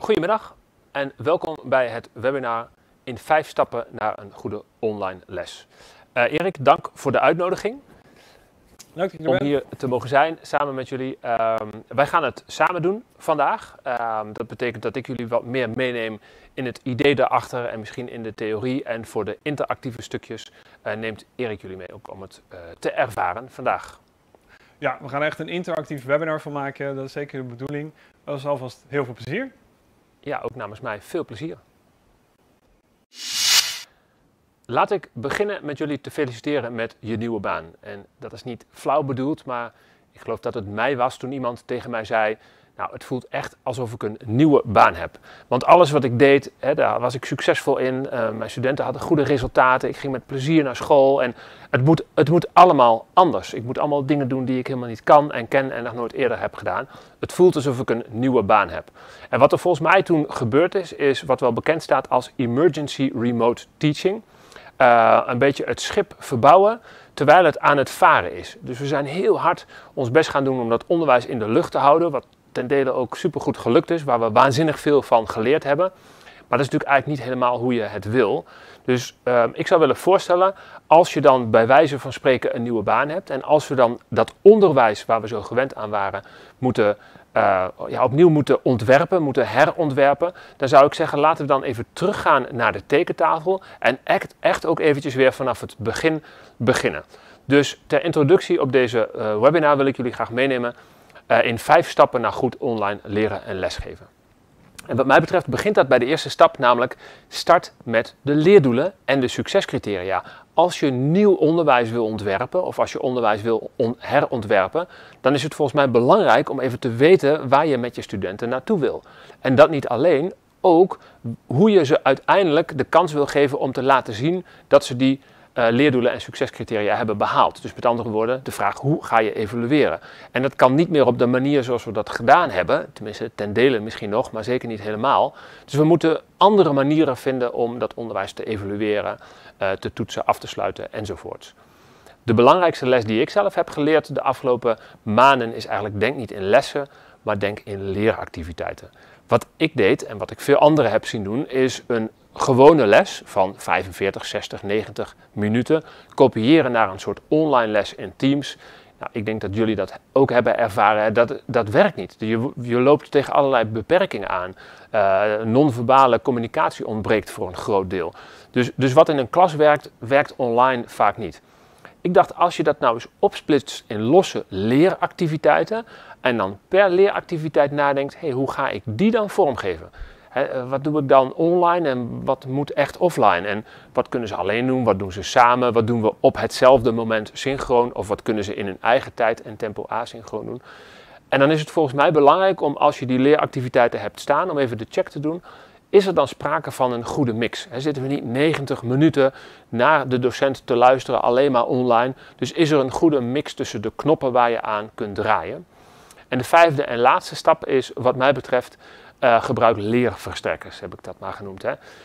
Goedemiddag en welkom bij het webinar in 5 stappen naar een goede online les. Erik, dank voor de uitnodiging. Leuk dat je er Om bent. hier te mogen zijn samen met jullie. Wij gaan het samen doen vandaag. Dat betekent dat ik jullie wat meer meeneem in het idee daarachter en misschien in de theorie. En voor de interactieve stukjes neemt Erik jullie mee ook om het te ervaren vandaag. Ja, we gaan er echt een interactief webinar van maken. Dat is zeker de bedoeling. Dat is alvast heel veel plezier. Ja, ook namens mij veel plezier. Laat ik beginnen met jullie te feliciteren met je nieuwe baan. En dat is niet flauw bedoeld, maar ik geloof dat het mei was toen iemand tegen mij zei: nou, het voelt echt alsof ik een nieuwe baan heb. Want alles wat ik deed, daar was ik succesvol in. Mijn studenten hadden goede resultaten. Ik ging met plezier naar school. En het moet allemaal anders. Ik moet allemaal dingen doen die ik helemaal niet kan en ken en nog nooit eerder heb gedaan. Het voelt alsof ik een nieuwe baan heb. En wat er volgens mij toen gebeurd is wat wel bekend staat als emergency remote teaching. Een beetje het schip verbouwen terwijl het aan het varen is. Dus we zijn heel hard ons best gaan doen om dat onderwijs in de lucht te houden. Wat ten dele ook supergoed gelukt is, waar we waanzinnig veel van geleerd hebben. Maar dat is natuurlijk eigenlijk niet helemaal hoe je het wil. Dus ik zou willen voorstellen, als je dan bij wijze van spreken een nieuwe baan hebt en als we dan dat onderwijs waar we zo gewend aan waren opnieuw moeten ontwerpen, moeten herontwerpen, dan zou ik zeggen, laten we dan even teruggaan naar de tekentafel en echt ook eventjes weer vanaf het begin beginnen. Dus ter introductie op deze webinar wil ik jullie graag meenemen in 5 stappen naar goed online leren en lesgeven. En wat mij betreft begint dat bij de eerste stap, namelijk start met de leerdoelen en de succescriteria. Als je nieuw onderwijs wil ontwerpen of als je onderwijs wil herontwerpen, dan is het volgens mij belangrijk om even te weten waar je met je studenten naartoe wil. En dat niet alleen, ook hoe je ze uiteindelijk de kans wil geven om te laten zien dat ze die leerdoelen en succescriteria hebben behaald. Dus met andere woorden, de vraag hoe ga je evalueren? En dat kan niet meer op de manier zoals we dat gedaan hebben, tenminste ten dele misschien nog, maar zeker niet helemaal. Dus we moeten andere manieren vinden om dat onderwijs te evalueren, te toetsen, af te sluiten enzovoorts. De belangrijkste les die ik zelf heb geleerd de afgelopen maanden is eigenlijk denk niet in lessen, maar denk in leeractiviteiten. Wat ik deed en wat ik veel anderen heb zien doen is een gewone les van 45, 60, 90 minuten kopiëren naar een soort online les in Teams. Nou, ik denk dat jullie dat ook hebben ervaren. Dat werkt niet. Je loopt tegen allerlei beperkingen aan. Non-verbale communicatie ontbreekt voor een groot deel. Dus wat in een klas werkt, werkt online vaak niet. Ik dacht, als je dat nou eens opsplitst in losse leeractiviteiten en dan per leeractiviteit nadenkt, hoe ga ik die dan vormgeven? Wat doe ik dan online en wat moet echt offline? En wat kunnen ze alleen doen? Wat doen ze samen? Wat doen we op hetzelfde moment synchroon? Of wat kunnen ze in hun eigen tijd en tempo asynchroon doen? En dan is het volgens mij belangrijk om, als je die leeractiviteiten hebt staan, om even de check te doen. Is er dan sprake van een goede mix? Zitten we niet 90 minuten naar de docent te luisteren, alleen maar online? Dus is er een goede mix tussen de knoppen waar je aan kunt draaien? En de 5e en laatste stap is, wat mij betreft, gebruik leerversterkers, heb ik dat maar genoemd.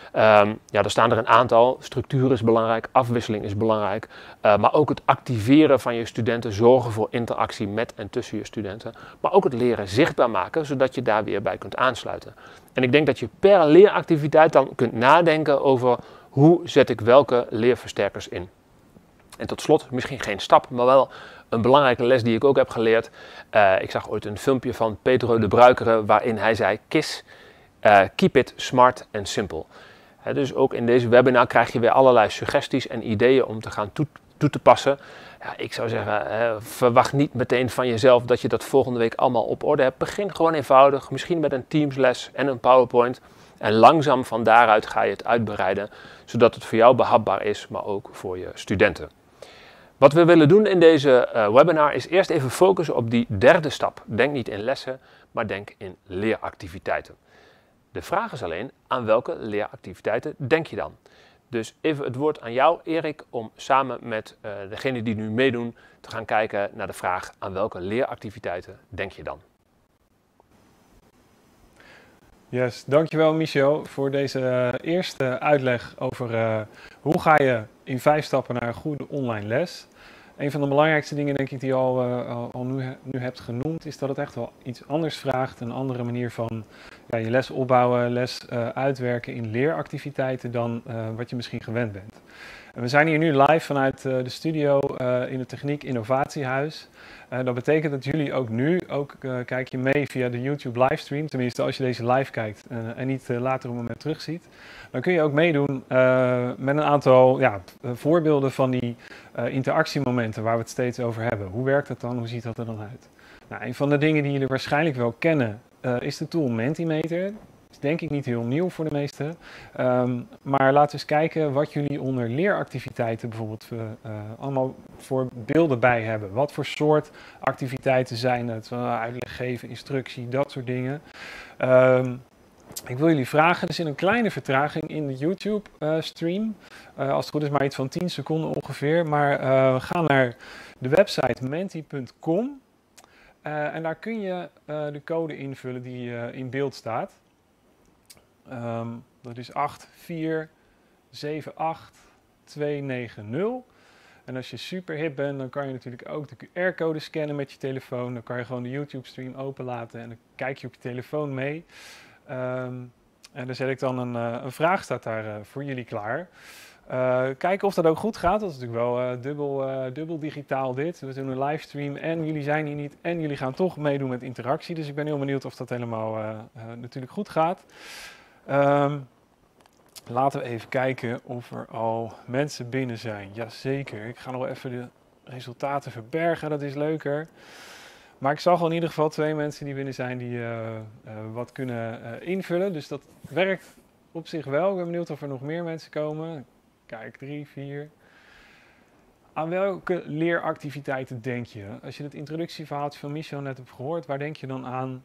Er staan er een aantal. Structuur is belangrijk, afwisseling is belangrijk. Maar ook het activeren van je studenten, zorgen voor interactie met en tussen je studenten. Maar ook het leren zichtbaar maken, zodat je daar weer bij kunt aansluiten. En ik denk dat je per leeractiviteit dan kunt nadenken over hoe zet ik welke leerversterkers in. En tot slot, misschien geen stap, maar wel een belangrijke les die ik ook heb geleerd. Ik zag ooit een filmpje van Pedro de Bruikere waarin hij zei: KISS, keep it smart and simple. Dus ook in deze webinar krijg je weer allerlei suggesties en ideeën om te gaan toe te passen. Ja, ik zou zeggen, verwacht niet meteen van jezelf dat je dat volgende week allemaal op orde hebt. Begin gewoon eenvoudig, misschien met een Teams-les en een PowerPoint. En langzaam van daaruit ga je het uitbreiden, zodat het voor jou behapbaar is, maar ook voor je studenten. Wat we willen doen in deze webinar is eerst even focussen op die 3e stap. Denk niet in lessen, maar denk in leeractiviteiten. De vraag is alleen, aan welke leeractiviteiten denk je dan? Dus even het woord aan jou, Erik, om samen met degenen die nu meedoen te gaan kijken naar de vraag: aan welke leeractiviteiten denk je dan? Yes, dankjewel Michel voor deze eerste uitleg over hoe ga je in 5 stappen naar een goede online les. Een van de belangrijkste dingen denk ik die je al nu hebt genoemd, is dat het echt wel iets anders vraagt. Een andere manier van ja, je les opbouwen, les uitwerken in leeractiviteiten dan wat je misschien gewend bent. En we zijn hier nu live vanuit de studio in het Techniek Innovatiehuis. Dat betekent dat jullie ook nu, kijk je mee via de YouTube livestream, tenminste als je deze live kijkt en niet later op een moment terugziet, dan kun je ook meedoen met een aantal voorbeelden van die interactiemomenten waar we het steeds over hebben. Hoe werkt dat dan? Hoe ziet dat er dan uit? Nou, een van de dingen die jullie waarschijnlijk wel kennen is de tool Mentimeter. Dat is denk ik niet heel nieuw voor de meesten. Maar laten we eens kijken wat jullie onder leeractiviteiten bijvoorbeeld allemaal voor beelden bij hebben. Wat voor soort activiteiten zijn het? Uitleg geven, instructie, dat soort dingen. Ik wil jullie vragen, er zit een kleine vertraging in de YouTube stream. Als het goed is maar iets van 10 seconden ongeveer. Maar ga naar de website menti.com. En daar kun je de code invullen die in beeld staat. Dat is 8478290. En als je super hip bent, dan kan je natuurlijk ook de QR-code scannen met je telefoon. Dan kan je gewoon de YouTube-stream openlaten en dan kijk je op je telefoon mee. En dan zet ik dan een vraag, staat daar voor jullie klaar. Kijken of dat ook goed gaat. Dat is natuurlijk wel dubbel digitaal dit. We doen een livestream en jullie zijn hier niet en jullie gaan toch meedoen met interactie. Dus ik ben heel benieuwd of dat helemaal natuurlijk goed gaat. Laten we even kijken of er al mensen binnen zijn. Jazeker, ik ga nog even de resultaten verbergen, dat is leuker. Maar ik zag al in ieder geval 2 mensen die binnen zijn die wat kunnen invullen. Dus dat werkt op zich wel. Ik ben benieuwd of er nog meer mensen komen. Kijk, 3, 4. Aan welke leeractiviteiten denk je? Als je het introductieverhaaltje van Michel net hebt gehoord, waar denk je dan aan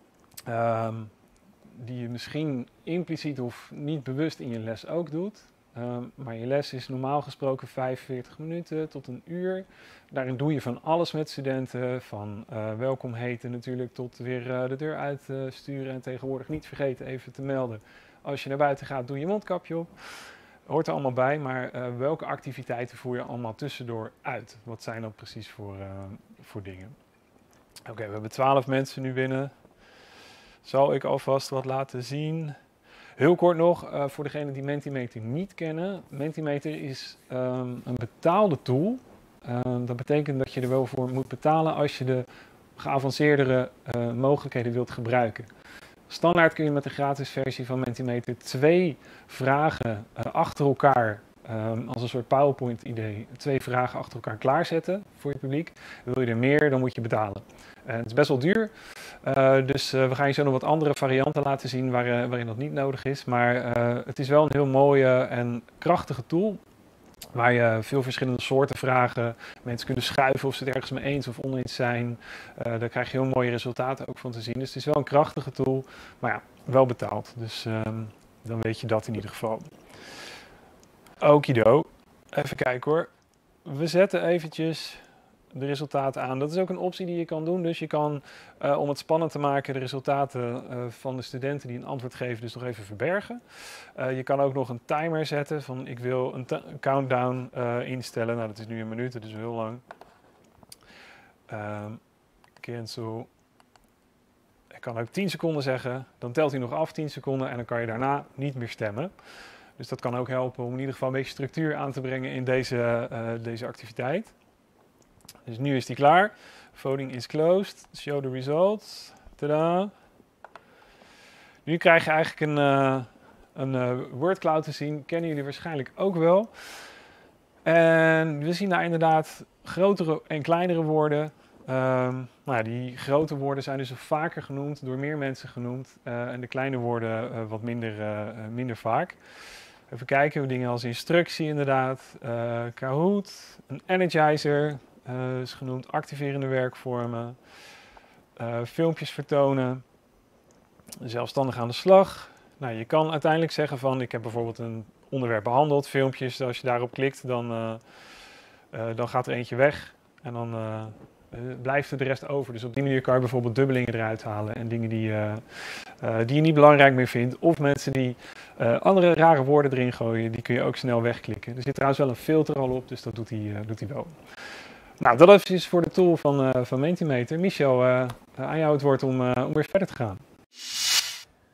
die je misschien impliciet of niet bewust in je les ook doet? Maar je les is normaal gesproken 45 minuten tot een uur. Daarin doe je van alles met studenten, van welkom heten natuurlijk tot weer de deur uit sturen. En tegenwoordig niet vergeten even te melden. Als je naar buiten gaat, doe je mondkapje op. Hoort er allemaal bij, maar welke activiteiten voer je allemaal tussendoor uit? Wat zijn dat precies voor dingen? Oké, we hebben 12 mensen nu binnen. Zal ik alvast wat laten zien. Heel kort nog, voor degenen die Mentimeter niet kennen. Mentimeter is een betaalde tool. Dat betekent dat je er wel voor moet betalen als je de geavanceerdere mogelijkheden wilt gebruiken. Standaard kun je met de gratis versie van Mentimeter 2 vragen achter elkaar, als een soort PowerPoint idee, 2 vragen achter elkaar klaarzetten voor je publiek. Wil je er meer, dan moet je betalen. Het is best wel duur, dus we gaan je zo nog wat andere varianten laten zien waarin dat niet nodig is. Maar het is wel een heel mooie en krachtige tool, waar je veel verschillende soorten vragen, mensen kunnen schuiven of ze het ergens mee eens of oneens zijn. Daar krijg je heel mooie resultaten ook van te zien. Dus het is wel een krachtige tool, maar ja, wel betaald. Dus dan weet je dat in ieder geval. Okido, even kijken hoor. We zetten eventjes de resultaten aan. Dat is ook een optie die je kan doen. Dus je kan, om het spannend te maken, de resultaten van de studenten die een antwoord geven, dus nog even verbergen. Je kan ook nog een timer zetten van ik wil een countdown instellen. Nou, dat is nu 1 minuut, dat is heel lang. Cancel. Ik kan ook 10 seconden zeggen. Dan telt hij nog af 10 seconden en dan kan je daarna niet meer stemmen. Dus dat kan ook helpen om in ieder geval een beetje structuur aan te brengen in deze activiteit. Dus nu is die klaar. Voting is closed. Show the results. Tadaa. Nu krijg je eigenlijk een wordcloud te zien. Kennen jullie waarschijnlijk ook wel. En we zien daar inderdaad grotere en kleinere woorden. Nou, die grote woorden zijn dus vaker genoemd, door meer mensen genoemd. En de kleine woorden wat minder vaak. Even kijken, dingen als instructie inderdaad. Kahoot, een energizer. Is genoemd activerende werkvormen, filmpjes vertonen, zelfstandig aan de slag. Nou, je kan uiteindelijk zeggen van ik heb bijvoorbeeld een onderwerp behandeld, filmpjes, als je daarop klikt dan gaat er eentje weg en dan blijft er de rest over. Dus op die manier kan je bijvoorbeeld dubbelingen eruit halen en dingen die je niet belangrijk meer vindt. Of mensen die andere rare woorden erin gooien, die kun je ook snel wegklikken. Er zit trouwens wel een filter al op, dus dat doet hij wel. Nou, dat is voor de tool van Mentimeter. Michel, aan jou het woord om weer verder te gaan.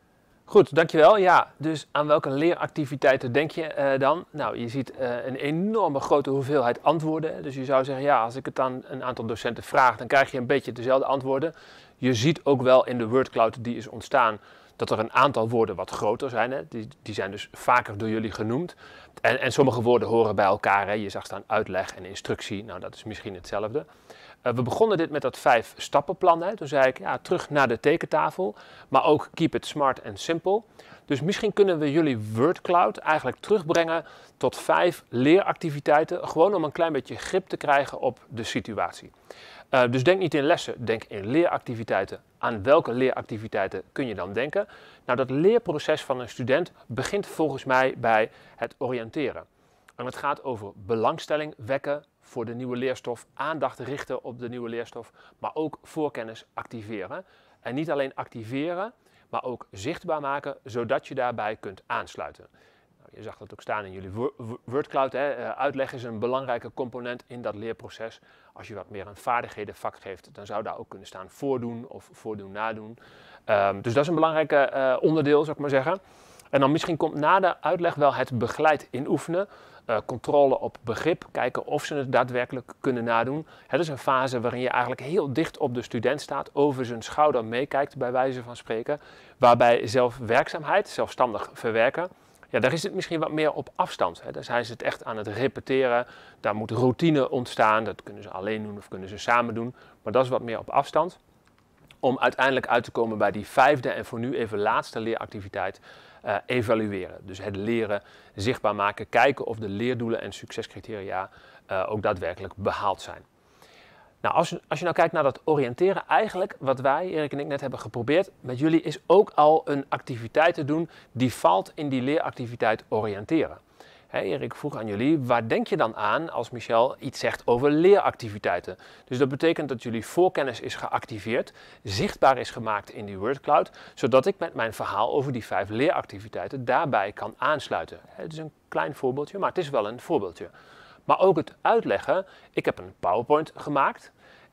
Goed, dankjewel. Ja, dus aan welke leeractiviteiten denk je dan? Nou, je ziet een enorme grote hoeveelheid antwoorden. Dus je zou zeggen, ja, als ik het aan een aantal docenten vraag, dan krijg je een beetje dezelfde antwoorden. Je ziet ook wel in de wordcloud die is ontstaan, dat er een aantal woorden wat groter zijn. Hè? Die zijn dus vaker door jullie genoemd. En sommige woorden horen bij elkaar. Hè? Je zag staan uitleg en instructie. Nou, dat is misschien hetzelfde. We begonnen dit met dat 5-stappenplan. Hè? Toen zei ik, ja, terug naar de tekentafel. Maar ook keep it smart and simple. Dus misschien kunnen we jullie wordcloud eigenlijk terugbrengen tot 5 leeractiviteiten. Gewoon om een klein beetje grip te krijgen op de situatie. Dus denk niet in lessen, denk in leeractiviteiten. Aan welke leeractiviteiten kun je dan denken? Nou, dat leerproces van een student begint volgens mij bij het oriënteren. En het gaat over belangstelling wekken voor de nieuwe leerstof, aandacht richten op de nieuwe leerstof, maar ook voorkennis activeren. En niet alleen activeren, maar ook zichtbaar maken, zodat je daarbij kunt aansluiten. Je zag dat ook staan in jullie wordcloud. Hè. Uitleg is een belangrijke component in dat leerproces. Als je wat meer een vaardighedenvak geeft, dan zou daar ook kunnen staan voordoen of voordoen nadoen. Dus dat is een belangrijk onderdeel, zou ik maar zeggen. En dan misschien komt na de uitleg wel het begeleid inoefenen. Controle op begrip, kijken of ze het daadwerkelijk kunnen nadoen. Het is een fase waarin je eigenlijk heel dicht op de student staat, over zijn schouder meekijkt, bij wijze van spreken. Waarbij zelfwerkzaamheid, zelfstandig verwerken, ja, daar is het misschien wat meer op afstand. Hè. Daar zijn ze het echt aan het repeteren. Daar moet routine ontstaan. Dat kunnen ze alleen doen of kunnen ze samen doen. Maar dat is wat meer op afstand. Om uiteindelijk uit te komen bij die 5e en voor nu even laatste leeractiviteit. Evalueren. Dus het leren zichtbaar maken. Kijken of de leerdoelen en succescriteria ook daadwerkelijk behaald zijn. Nou, als je nou kijkt naar dat oriënteren, eigenlijk wat wij, Erik en ik, net hebben geprobeerd met jullie, is ook al een activiteit te doen die valt in die leeractiviteit oriënteren. Erik vroeg aan jullie, waar denk je dan aan als Michel iets zegt over leeractiviteiten? Dus dat betekent dat jullie voorkennis is geactiveerd, zichtbaar is gemaakt in die wordcloud, zodat ik met mijn verhaal over die 5 leeractiviteiten daarbij kan aansluiten. Het is een klein voorbeeldje, maar het is wel een voorbeeldje. Maar ook het uitleggen. Ik heb een PowerPoint gemaakt.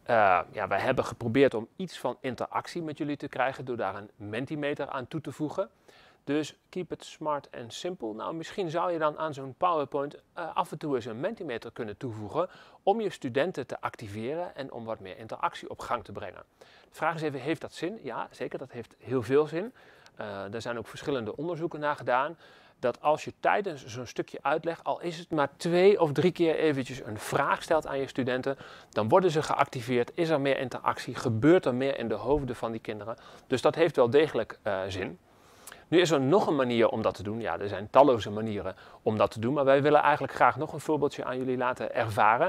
Wij hebben geprobeerd om iets van interactie met jullie te krijgen door daar een Mentimeter aan toe te voegen. Dus keep it smart and simple. Nou, misschien zou je dan aan zo'n PowerPoint af en toe eens een Mentimeter kunnen toevoegen om je studenten te activeren en om wat meer interactie op gang te brengen. De vraag is even, heeft dat zin? Ja, zeker, dat heeft heel veel zin. Er zijn ook verschillende onderzoeken naar gedaan. Dat als je tijdens zo'n stukje uitleg, al is het maar 2 of 3 keer eventjes een vraag stelt aan je studenten, dan worden ze geactiveerd, is er meer interactie, gebeurt er meer in de hoofden van die kinderen. Dus dat heeft wel degelijk zin. Nu is er nog een manier om dat te doen. Ja, er zijn talloze manieren om dat te doen, maar wij willen eigenlijk graag nog een voorbeeldje aan jullie laten ervaren.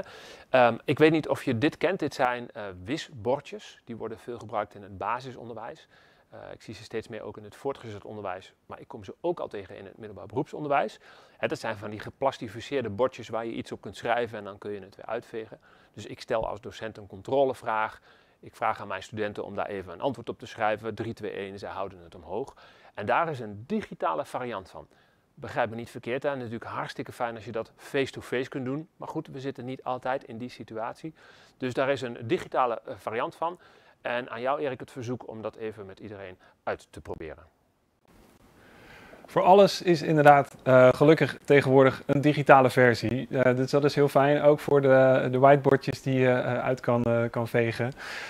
Ik weet niet of je dit kent, dit zijn wisbordjes. Die worden veel gebruikt in het basisonderwijs. Ik zie ze steeds meer ook in het voortgezet onderwijs, maar ik kom ze ook al tegen in het middelbaar beroepsonderwijs. Dat zijn van die geplastificeerde bordjes waar je iets op kunt schrijven en dan kun je het weer uitvegen. Dus ik stel als docent een controlevraag. Ik vraag aan mijn studenten om daar even een antwoord op te schrijven. 3, 2, 1, zij houden het omhoog. En daar is een digitale variant van. Begrijp me niet verkeerd, hè? Natuurlijk hartstikke fijn als je dat face-to-face kunt doen. Maar goed, we zitten niet altijd in die situatie. Dus daar is een digitale variant van. En aan jou, Erik, het verzoek om dat even met iedereen uit te proberen. Voor alles is inderdaad gelukkig tegenwoordig een digitale versie. Dus dat is heel fijn, ook voor de whiteboardjes die je uit kan vegen.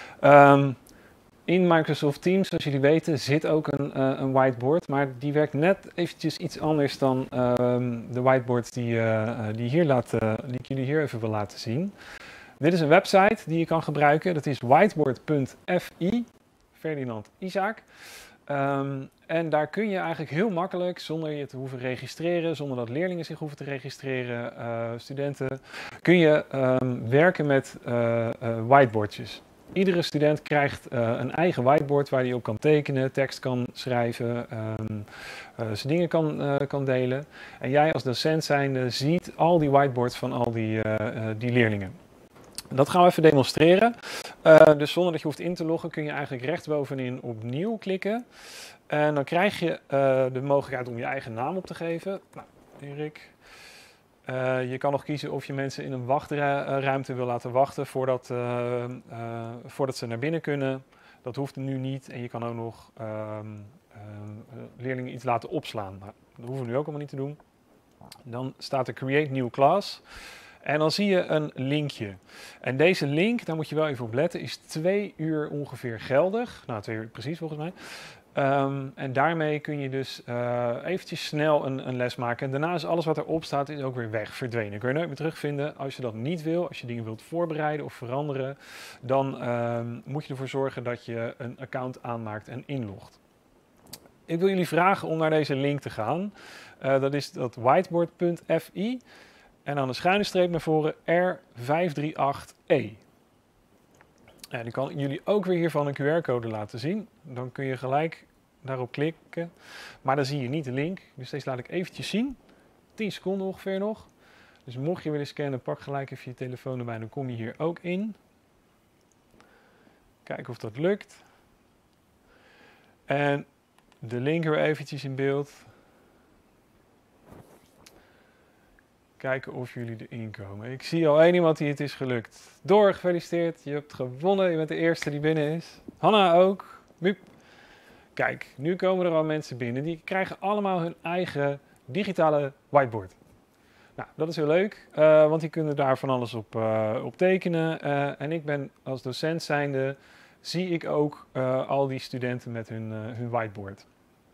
In Microsoft Teams, zoals jullie weten, zit ook een whiteboard, maar die werkt net eventjes iets anders dan de whiteboards die ik jullie hier even wil laten zien. Dit is een website die je kan gebruiken, dat is whiteboard.fi, Ferdinand Isaac. En daar kun je eigenlijk heel makkelijk, zonder je te hoeven registreren, zonder dat leerlingen zich hoeven te registreren, studenten, kun je werken met whiteboardjes. Iedere student krijgt een eigen whiteboard waar hij op kan tekenen, tekst kan schrijven, zijn dingen kan delen. En jij als docent zijnde ziet al die whiteboards van al die leerlingen. Dat gaan we even demonstreren. Dus zonder dat je hoeft in te loggen kun je eigenlijk rechtsbovenin opnieuw klikken. En dan krijg je de mogelijkheid om je eigen naam op te geven. Nou, Erik. Je kan nog kiezen of je mensen in een wachtruimte wil laten wachten voordat ze naar binnen kunnen. Dat hoeft nu niet. En je kan ook nog leerlingen iets laten opslaan. Nou, dat hoeven we nu ook allemaal niet te doen. Dan staat er Create New Class. En dan zie je een linkje. En deze link, daar moet je wel even op letten, is 2 uur ongeveer geldig. Nou, 2 uur precies volgens mij. En daarmee kun je dus eventjes snel een les maken. En daarna is alles wat erop staat is ook weer weg, verdwenen. Kun je nooit meer terugvinden. Als je dat niet wil, als je dingen wilt voorbereiden of veranderen, dan moet je ervoor zorgen dat je een account aanmaakt en inlogt. Ik wil jullie vragen om naar deze link te gaan. Dat is dat whiteboard.fi. En dan een schuine streep naar voren R538E. En ik kan jullie ook weer hiervan een QR-code laten zien. Dan kun je gelijk daarop klikken. Maar dan zie je niet de link. Dus deze laat ik eventjes zien. 10 seconden ongeveer nog. Dus mocht je willen scannen, pak gelijk even je telefoon erbij. Dan kom je hier ook in. Kijken of dat lukt. En de link weer eventjes in beeld. Kijken of jullie erin komen. Ik zie al één iemand die het is gelukt. Door, gefeliciteerd. Je hebt gewonnen. Je bent de eerste die binnen is. Hanna ook. Miep. Kijk, nu komen er al mensen binnen. Die krijgen allemaal hun eigen digitale whiteboard. Nou, dat is heel leuk. Want die kunnen daar van alles op tekenen. En ik ben als docent zijnde, zie ik ook al die studenten met hun whiteboard.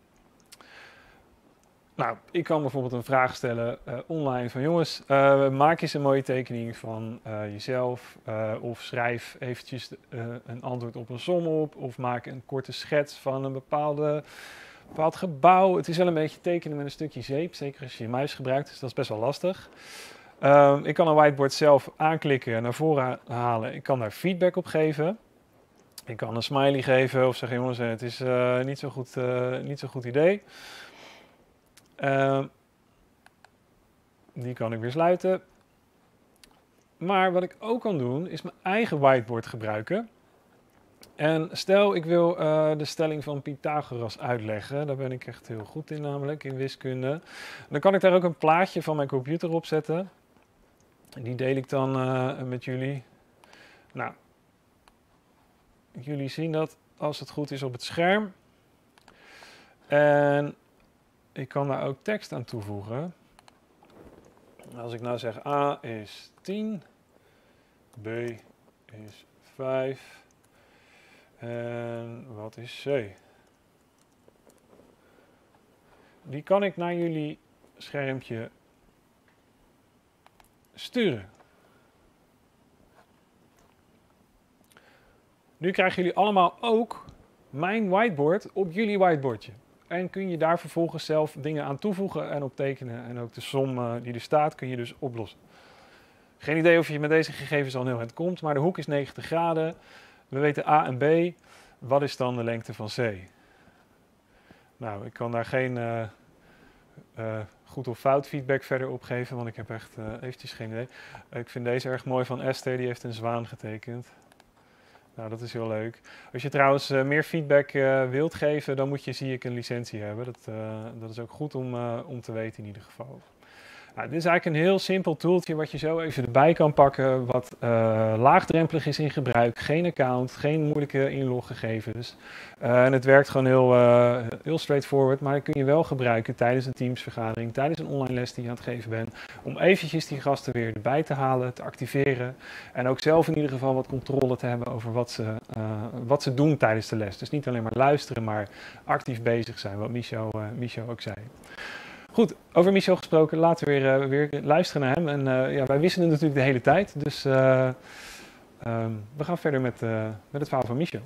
Nou, ik kan bijvoorbeeld een vraag stellen online van jongens, maak eens een mooie tekening van jezelf of schrijf eventjes een antwoord op een som op of maak een korte schets van een bepaald gebouw. Het is wel een beetje tekenen met een stukje zeep, zeker als je je muis gebruikt, dus dat is best wel lastig. Ik kan een whiteboard zelf aanklikken en naar voren halen. Ik kan daar feedback op geven. Ik kan een smiley geven of zeggen jongens, het is niet zo goed idee. Die kan ik weer sluiten. Maar wat ik ook kan doen, is mijn eigen whiteboard gebruiken. En stel, ik wil de stelling van Pythagoras uitleggen. Daar ben ik echt heel goed in, namelijk in wiskunde. Dan kan ik daar ook een plaatje van mijn computer op zetten. Die deel ik dan met jullie. Nou, jullie zien dat als het goed is op het scherm. En ik kan daar ook tekst aan toevoegen. Als ik nou zeg A is 10, B is 5 en wat is C? Die kan ik naar jullie schermpje sturen. Nu krijgen jullie allemaal ook mijn whiteboard op jullie whiteboardje. En kun je daar vervolgens zelf dingen aan toevoegen en op tekenen. En ook de som die er staat kun je dus oplossen. Geen idee of je met deze gegevens al heel eind komt, maar de hoek is 90 graden. We weten A en B. Wat is dan de lengte van C? Nou, ik kan daar geen goed of fout feedback verder op geven, want ik heb echt eventjes geen idee. Ik vind deze erg mooi van Esther, die heeft een zwaan getekend. Nou, dat is heel leuk. Als je trouwens meer feedback wilt geven, dan zie ik een licentie hebben. Dat is ook goed om te weten in ieder geval. Nou, dit is eigenlijk een heel simpel tooltje wat je zo even erbij kan pakken, wat laagdrempelig is in gebruik. Geen account, geen moeilijke inloggegevens. En het werkt gewoon heel straightforward, maar dat kun je wel gebruiken tijdens een Teams-vergadering, tijdens een online les die je aan het geven bent, om eventjes die gasten weer erbij te halen, te activeren en ook zelf in ieder geval wat controle te hebben over wat ze doen tijdens de les. Dus niet alleen maar luisteren, maar actief bezig zijn, wat Michel ook zei. Goed, over Michel gesproken, laten we weer luisteren naar hem. En ja, wij wisselen natuurlijk de hele tijd, dus we gaan verder met het verhaal van Michel.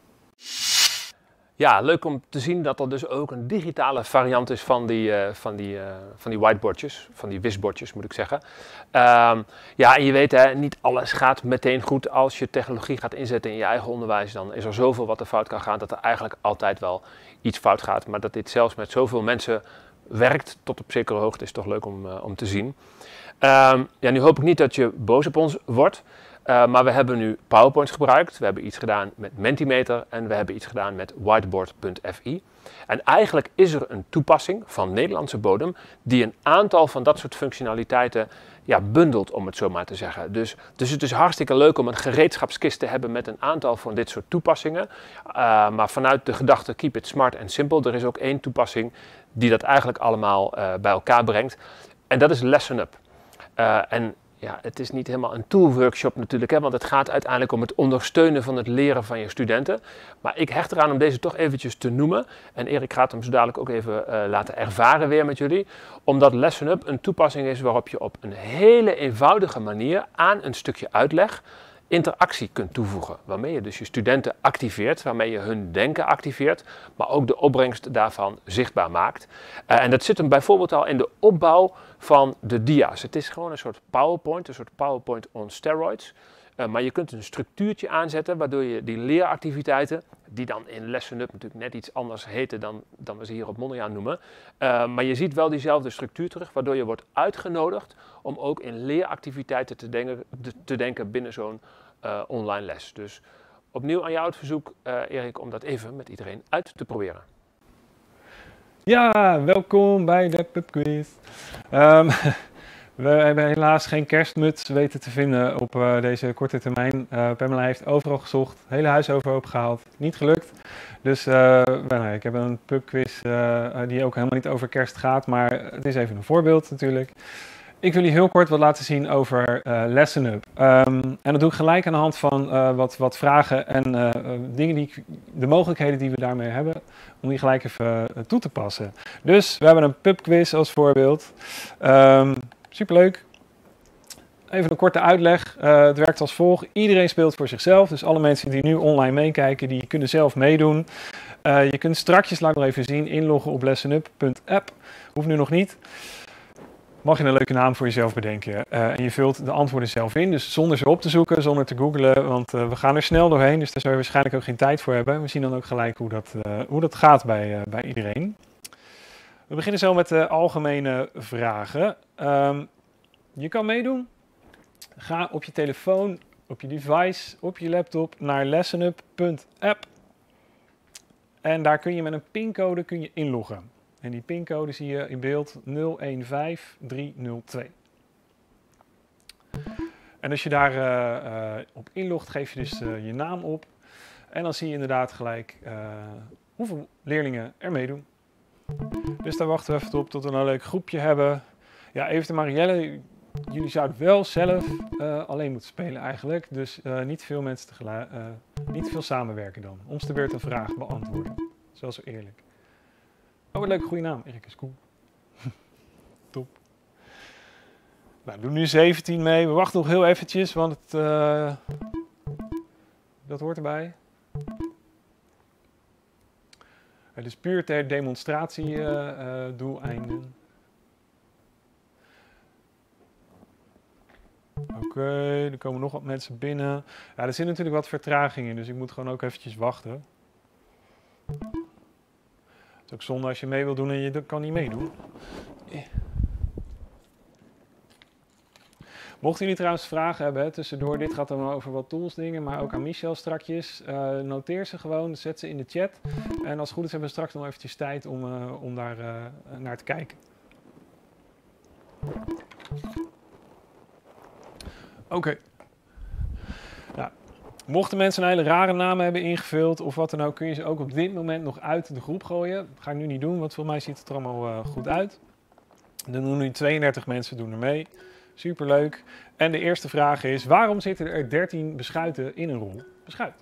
Ja, leuk om te zien dat er dus ook een digitale variant is van die whiteboardjes, van die wisbordjes moet ik zeggen. Ja, en je weet hè, niet alles gaat meteen goed als je technologie gaat inzetten in je eigen onderwijs. Dan is er zoveel wat er fout kan gaan dat er eigenlijk altijd wel iets fout gaat. Maar dat dit zelfs met zoveel mensen werkt tot op zekere hoogte is toch leuk om te zien. Ja, nu hoop ik niet dat je boos op ons wordt. Maar we hebben nu PowerPoint gebruikt, we hebben iets gedaan met Mentimeter en we hebben iets gedaan met whiteboard.fi. En eigenlijk is er een toepassing van Nederlandse bodem die een aantal van dat soort functionaliteiten bundelt, om het zo maar te zeggen. Dus het is hartstikke leuk om een gereedschapskist te hebben met een aantal van dit soort toepassingen. Maar vanuit de gedachte keep it smart and simple, er is ook één toepassing die dat eigenlijk allemaal bij elkaar brengt. En dat is LessenUp. En ja, het is niet helemaal een tool-workshop natuurlijk, want het gaat uiteindelijk om het ondersteunen van het leren van je studenten. Maar ik hecht eraan om deze toch eventjes te noemen. En Erik gaat hem zo dadelijk ook even laten ervaren weer met jullie. Omdat LessenUp een toepassing is waarop je op een hele eenvoudige manier aan een stukje uitleg interactie kunt toevoegen. Waarmee je dus je studenten activeert, waarmee je hun denken activeert, maar ook de opbrengst daarvan zichtbaar maakt. En dat zit hem bijvoorbeeld al in de opbouw van de dia's. Het is gewoon een soort PowerPoint on steroids. Maar je kunt een structuurtje aanzetten waardoor je die leeractiviteiten, die dan in LessenUp natuurlijk net iets anders heten dan we ze hier op Mondriaan noemen. Maar je ziet wel diezelfde structuur terug, waardoor je wordt uitgenodigd om ook in leeractiviteiten te denken binnen zo'n online les. Dus opnieuw aan jou het verzoek, Erik, om dat even met iedereen uit te proberen. Ja, welkom bij de pubquiz. We hebben helaas geen kerstmuts weten te vinden op deze korte termijn. Pamela heeft overal gezocht, het hele huis overhoop gehaald, niet gelukt. Dus ik heb een pubquiz die ook helemaal niet over kerst gaat, maar het is even een voorbeeld natuurlijk. Ik wil jullie heel kort wat laten zien over LessenUp. En dat doe ik gelijk aan de hand van wat vragen en dingen de mogelijkheden die we daarmee hebben, om die gelijk even toe te passen. Dus we hebben een pubquiz als voorbeeld. Superleuk. Even een korte uitleg. Het werkt als volgt. Iedereen speelt voor zichzelf. Dus alle mensen die nu online meekijken, die kunnen zelf meedoen. Je kunt straks, laat ik nog even zien, inloggen op lessenup.app. Hoeft nu nog niet. Mag je een leuke naam voor jezelf bedenken. En je vult de antwoorden zelf in. Dus zonder ze op te zoeken, zonder te googlen. Want we gaan er snel doorheen. Dus daar zou je waarschijnlijk ook geen tijd voor hebben. We zien dan ook gelijk hoe dat gaat bij iedereen. We beginnen zo met de algemene vragen. Je kan meedoen. Ga op je telefoon, op je device, op je laptop naar lessenup.app. En daar kun je met een pincode inloggen. En die pincode zie je in beeld 015302. En als je daar op inlogt, geef je dus je naam op. En dan zie je inderdaad gelijk hoeveel leerlingen er meedoen. Dus daar wachten we even op tot we een leuk groepje hebben. Ja, even de Marielle, jullie zouden wel zelf alleen moeten spelen eigenlijk. Dus niet veel mensen tegelijk, niet veel samenwerken dan. Om de beurt een vraag beantwoorden. Zoals zo eerlijk. Oh, wat leuke goede naam. Erik is cool. Top. Nou, we doen nu 17 mee. We wachten nog heel eventjes, want dat hoort erbij. Het is puur ter demonstratiedoeleinden. Oké, er komen nog wat mensen binnen. Ja, er zit natuurlijk wat vertraging in, dus ik moet gewoon ook eventjes wachten. Het is ook zonde als je mee wil doen en je kan niet meedoen. Mochten jullie trouwens vragen hebben tussendoor, dit gaat dan over wat tools dingen, maar ook aan Michel strakjes. Noteer ze gewoon, zet ze in de chat. En als het goed is hebben we straks nog eventjes tijd om daar naar te kijken. Oké. Nou, mochten mensen een hele rare naam hebben ingevuld of wat dan ook, kun je ze ook op dit moment nog uit de groep gooien. Dat ga ik nu niet doen, want voor mij ziet het er allemaal goed uit. Dan doen nu 32 mensen er mee. Superleuk. En de eerste vraag is, waarom zitten er 13 beschuiten in een rol beschuit?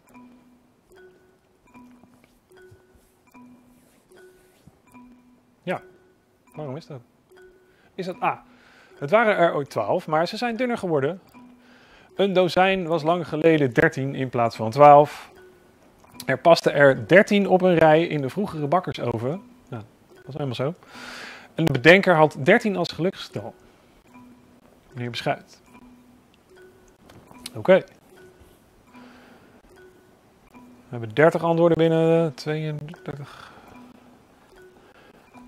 Ja, waarom is dat? Is dat A? Het waren er ooit 12, maar ze zijn dunner geworden. Een dozijn was lang geleden 13 in plaats van 12. Er pasten er 13 op een rij in de vroegere bakkersoven. Nou, dat was helemaal zo. En de bedenker had 13 als geluksgetal. Meneer Beschuit. Oké. We hebben 30 antwoorden binnen. 32.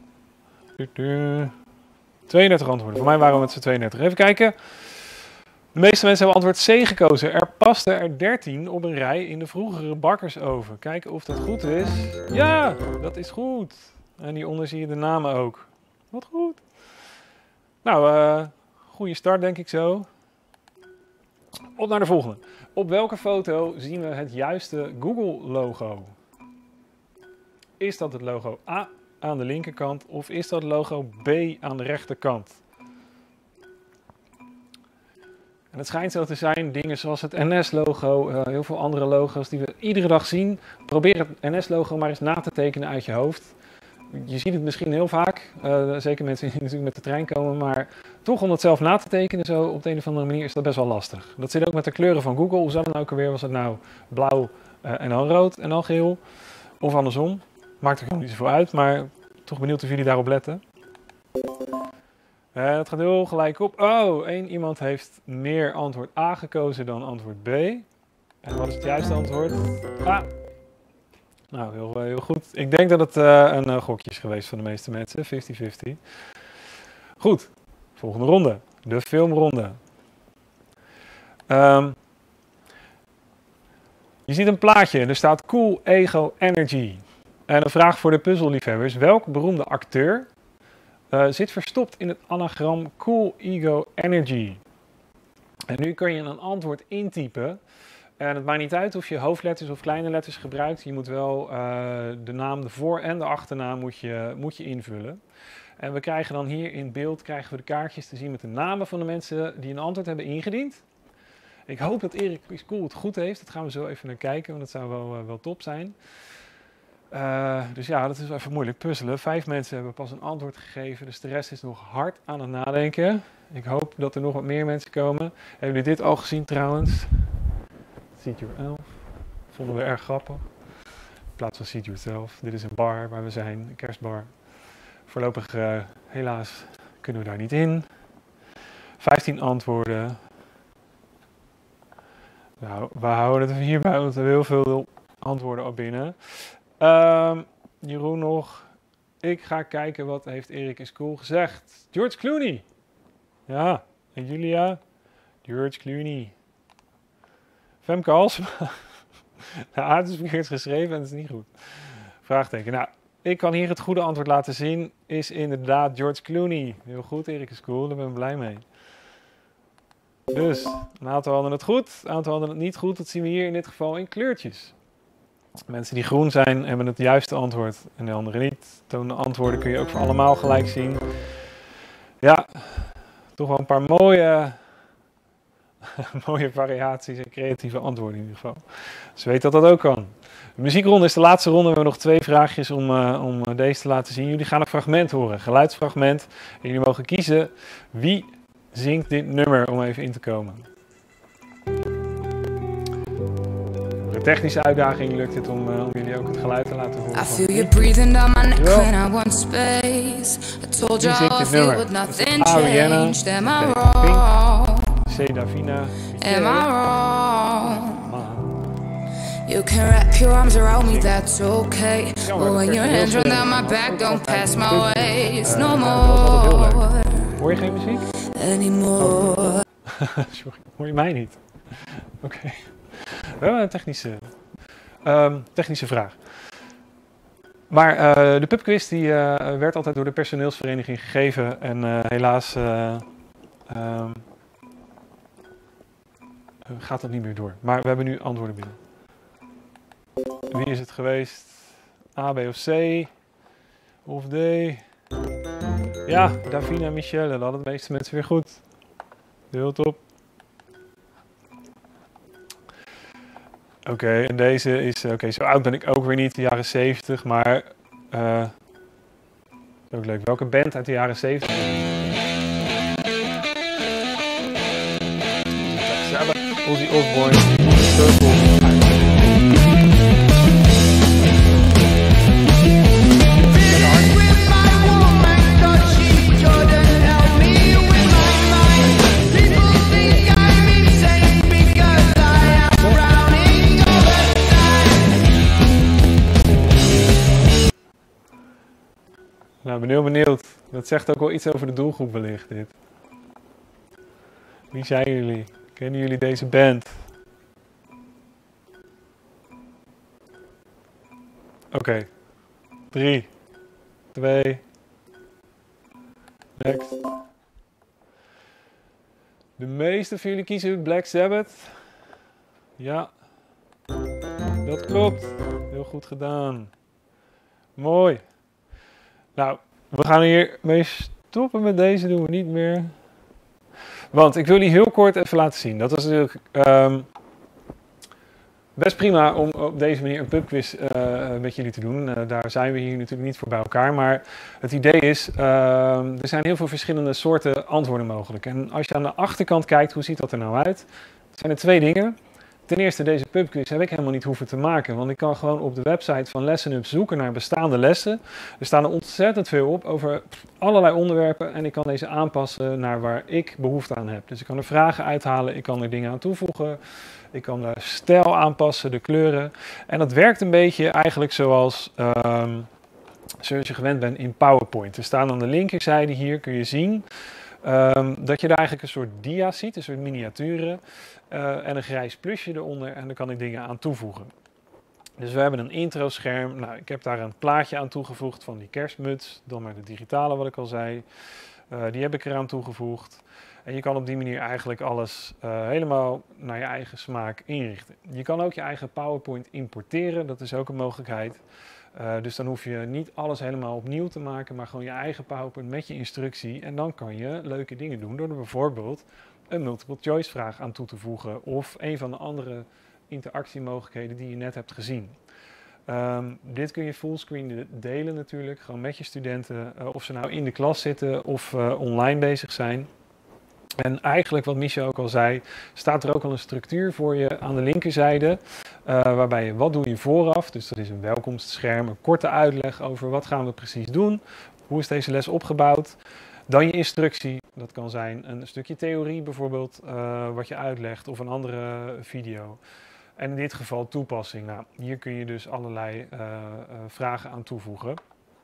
32 antwoorden. Voor mij waren we met z'n 32. Even kijken. De meeste mensen hebben antwoord C gekozen. Er pasten er 13 op een rij in de vroegere bakkersoven. Kijken of dat goed is. Ja, dat is goed. En hieronder zie je de namen ook. Wat goed. Nou, goede start denk ik zo. Op naar de volgende. Op welke foto zien we het juiste Google-logo? Is dat het logo A aan de linkerkant of is dat het logo B aan de rechterkant? En het schijnt zo te zijn, dingen zoals het NS-logo, heel veel andere logo's die we iedere dag zien. Probeer het NS-logo maar eens na te tekenen uit je hoofd. Je ziet het misschien heel vaak, zeker mensen die natuurlijk met de trein komen, maar toch om het zelf na te tekenen zo op de een of andere manier is dat best wel lastig. Dat zit ook met de kleuren van Google. Hoe zat het nou ook alweer? Was het nou blauw en dan rood en dan geel? Of andersom? Maakt er gewoon niet zoveel uit, maar toch benieuwd of jullie daarop letten. Het gaat heel gelijk op. Oh, iemand heeft meer antwoord A gekozen dan antwoord B. En wat is het juiste antwoord? A. Nou, heel goed. Ik denk dat het een gokje is geweest van de meeste mensen. 50-50. Goed. Volgende ronde. De filmronde. Je ziet een plaatje en er staat Cool Ego Energy. En een vraag voor de puzzelliefhebbers. Welk beroemde acteur zit verstopt in het anagram Cool Ego Energy? En nu kun je een antwoord intypen. En het maakt niet uit of je hoofdletters of kleine letters gebruikt. Je moet wel de naam, de voor- en de achternaam moet je invullen. En we krijgen dan hier in beeld krijgen we de kaartjes te zien met de namen van de mensen die een antwoord hebben ingediend. Ik hoop dat Erik is Cool het goed heeft. Dat gaan we zo even naar kijken, want dat zou wel top zijn. Dus ja, dat is wel even moeilijk puzzelen. 5 mensen hebben pas een antwoord gegeven, dus de rest is nog hard aan het nadenken. Ik hoop dat er nog wat meer mensen komen. Hebben jullie dit al gezien trouwens? Seat Yourself. Vonden we erg grappig. In plaats van Seat Yourself. Dit is een bar waar we zijn, een kerstbar. Voorlopig, helaas, kunnen we daar niet in. 15 antwoorden. Nou, we houden het hierbij, want we hebben heel veel antwoorden al binnen. Jeroen nog. Ik ga kijken wat heeft Erik is Cool gezegd. George Clooney. Ja, en Julia. George Clooney. Femke Halsema. Nou, het is verkeerd geschreven en het is niet goed. Vraagteken. Nou, ik kan hier het goede antwoord laten zien. Is inderdaad George Clooney. Heel goed, Erik is Cool. Daar ben ik blij mee. Dus, een aantal hadden het goed. Een aantal hadden het niet goed. Dat zien we hier in dit geval in kleurtjes. Mensen die groen zijn, hebben het juiste antwoord en de anderen niet. Toon de antwoorden kun je ook voor allemaal gelijk zien. Ja, toch wel een paar mooie variaties en creatieve antwoorden in ieder geval. Dus weet dat dat ook kan. De muziekronde is de laatste ronde. We hebben nog 2 vraagjes om deze te laten zien. Jullie gaan een fragment horen, een geluidsfragment. En jullie mogen kiezen wie zingt dit nummer om even in te komen. Een technische uitdaging lukt het om jullie ook het geluid te laten horen. I feel you breathing down my neck when I want space. I told you how I feel but nothing changed. Am I wrong? C. Davina. Am I wrong? You can wrap your arms around me, that's okay. But when your hands run down my back, don't pass my waist no more. Hoor je geen muziek? Anymore. Sorry, hoor je mij niet? Oké. We hebben een technische vraag. Maar de pubquiz die werd altijd door de personeelsvereniging gegeven. En helaas gaat dat niet meer door. Maar we hebben nu antwoorden binnen. Wie is het geweest? A, B of C? Of D? Ja, Davina en Michelle. Dat hadden de meeste mensen weer goed. Heel top. Oké, en deze is... Oké, zo oud ben ik ook weer niet, de jaren 70, maar... ook leuk. Welke band uit de jaren 70? Ozzy Osbourne. Nou, ben heel benieuwd. Dat zegt ook wel iets over de doelgroep wellicht, dit. Wie zijn jullie? Kennen jullie deze band? Oké. 3, 2, next. De meeste van jullie kiezen Black Sabbath. Ja, dat klopt. Heel goed gedaan. Mooi. Nou, we gaan hier mee stoppen met deze, doen we niet meer. Want ik wil jullie heel kort even laten zien. Dat was natuurlijk best prima om op deze manier een pubquiz met jullie te doen. Daar zijn we hier natuurlijk niet voor bij elkaar. Maar het idee is, er zijn heel veel verschillende soorten antwoorden mogelijk. En als je aan de achterkant kijkt, hoe ziet dat er nou uit? Er zijn er 2 dingen. Ten eerste, deze pubquiz heb ik helemaal niet hoeven te maken. Want ik kan gewoon op de website van LessenUp zoeken naar bestaande lessen. Er staan er ontzettend veel op over allerlei onderwerpen. En ik kan deze aanpassen naar waar ik behoefte aan heb. Dus ik kan er vragen uithalen, ik kan er dingen aan toevoegen. Ik kan de stijl aanpassen, de kleuren. En dat werkt een beetje eigenlijk zoals je gewend bent in PowerPoint. Er staan aan de linkerzijde hier, kun je zien dat je daar eigenlijk een soort dia ziet, een soort miniaturen. En een grijs plusje eronder en daar kan ik dingen aan toevoegen. Dus we hebben een intro scherm. Nou, ik heb daar een plaatje aan toegevoegd van die kerstmuts. Dan maar de digitale wat ik al zei. Die heb ik eraan toegevoegd. En je kan op die manier eigenlijk alles helemaal naar je eigen smaak inrichten. Je kan ook je eigen PowerPoint importeren. Dat is ook een mogelijkheid. Dus dan hoef je niet alles helemaal opnieuw te maken. Maar gewoon je eigen PowerPoint met je instructie. En dan kan je leuke dingen doen door er bijvoorbeeld een multiple choice vraag aan toe te voegen of een van de andere interactiemogelijkheden die je net hebt gezien. Dit kun je fullscreen delen natuurlijk, gewoon met je studenten, of ze nou in de klas zitten of online bezig zijn. En eigenlijk, wat Michel ook al zei, staat er ook al een structuur voor je aan de linkerzijde, waarbij je wat doe je vooraf, dus dat is een welkomstscherm, een korte uitleg over wat gaan we precies doen, hoe is deze les opgebouwd. Dan je instructie, dat kan zijn een stukje theorie bijvoorbeeld, wat je uitlegt of een andere video. En in dit geval toepassing. Nou, hier kun je dus allerlei vragen aan toevoegen.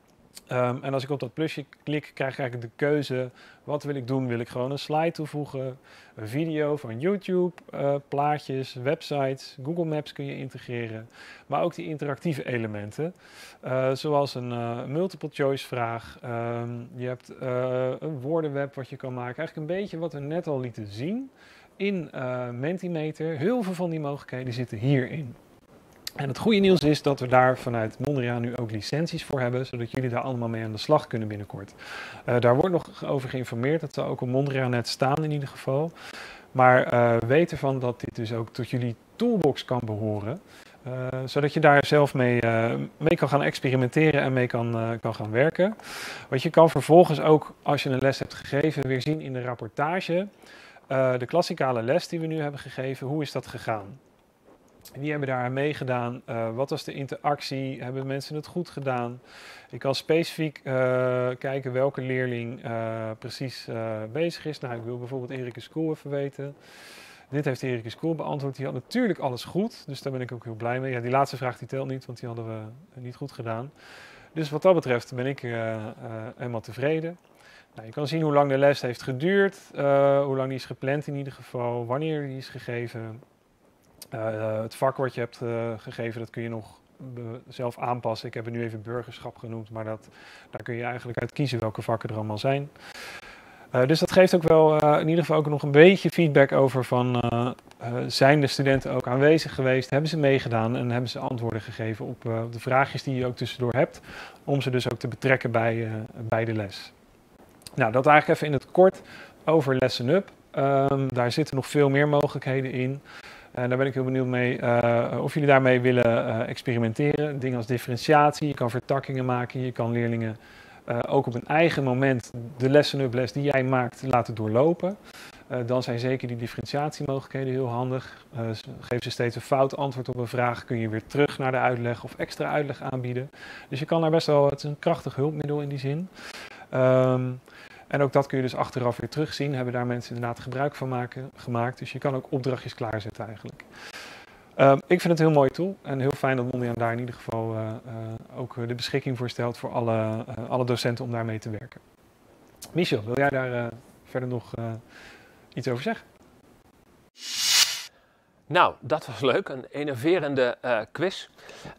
En als ik op dat plusje klik, krijg ik eigenlijk de keuze, wat wil ik doen? Wil ik gewoon een slide toevoegen, een video van YouTube, plaatjes, websites, Google Maps kun je integreren. Maar ook die interactieve elementen, zoals een multiple choice vraag. Je hebt een woordenweb wat je kan maken. Eigenlijk een beetje wat we net al lieten zien in Mentimeter. Heel veel van die mogelijkheden zitten hierin. En het goede nieuws is dat we daar vanuit Mondriaan nu ook licenties voor hebben, zodat jullie daar allemaal mee aan de slag kunnen binnenkort. Daar wordt nog over geïnformeerd, dat zal ook op Mondriaan net staan in ieder geval. Maar weet ervan dat dit dus ook tot jullie toolbox kan behoren, zodat je daar zelf mee kan gaan experimenteren en mee kan gaan werken. Wat je kan vervolgens ook, als je een les hebt gegeven, weer zien in de rapportage. De klassikale les die we nu hebben gegeven, hoe is dat gegaan? Wie hebben daar aan meegedaan? Wat was de interactie? Hebben mensen het goed gedaan? Ik kan specifiek kijken welke leerling precies bezig is. Nou, ik wil bijvoorbeeld Erike School even weten. Dit heeft Erike School beantwoord. Die had natuurlijk alles goed, dus daar ben ik ook heel blij mee. Ja, die laatste vraag die telt niet, want die hadden we niet goed gedaan. Dus wat dat betreft ben ik helemaal tevreden. Nou, je kan zien hoe lang de les heeft geduurd, hoe lang die is gepland in ieder geval, wanneer die is gegeven. Het vak wat je hebt gegeven, dat kun je nog zelf aanpassen. Ik heb het nu even burgerschap genoemd, maar daar kun je eigenlijk uit kiezen welke vakken er allemaal zijn. Dus dat geeft ook wel in ieder geval ook nog een beetje feedback over van zijn de studenten ook aanwezig geweest, hebben ze meegedaan en hebben ze antwoorden gegeven op de vraagjes die je ook tussendoor hebt, om ze dus ook te betrekken bij de les. Nou, dat eigenlijk even in het kort over LessenUp. Daar zitten nog veel meer mogelijkheden in. En daar ben ik heel benieuwd mee of jullie daarmee willen experimenteren. Dingen als differentiatie, je kan vertakkingen maken, je kan leerlingen ook op een eigen moment de LessenUp les die jij maakt laten doorlopen. Dan zijn zeker die differentiatiemogelijkheden heel handig. Geef ze steeds een fout antwoord op een vraag, kun je weer terug naar de uitleg of extra uitleg aanbieden. Dus je kan daar best wel, het is een krachtig hulpmiddel in die zin. En ook dat kun je dus achteraf weer terugzien. Hebben daar mensen inderdaad gebruik van gemaakt. Dus je kan ook opdrachtjes klaarzetten eigenlijk. Ik vind het een heel mooi tool. En heel fijn dat Mondriaan daar in ieder geval ook de beschikking voor stelt voor alle docenten om daarmee te werken. Michel, wil jij daar verder nog iets over zeggen? Nou, dat was leuk. Een enerverende quiz.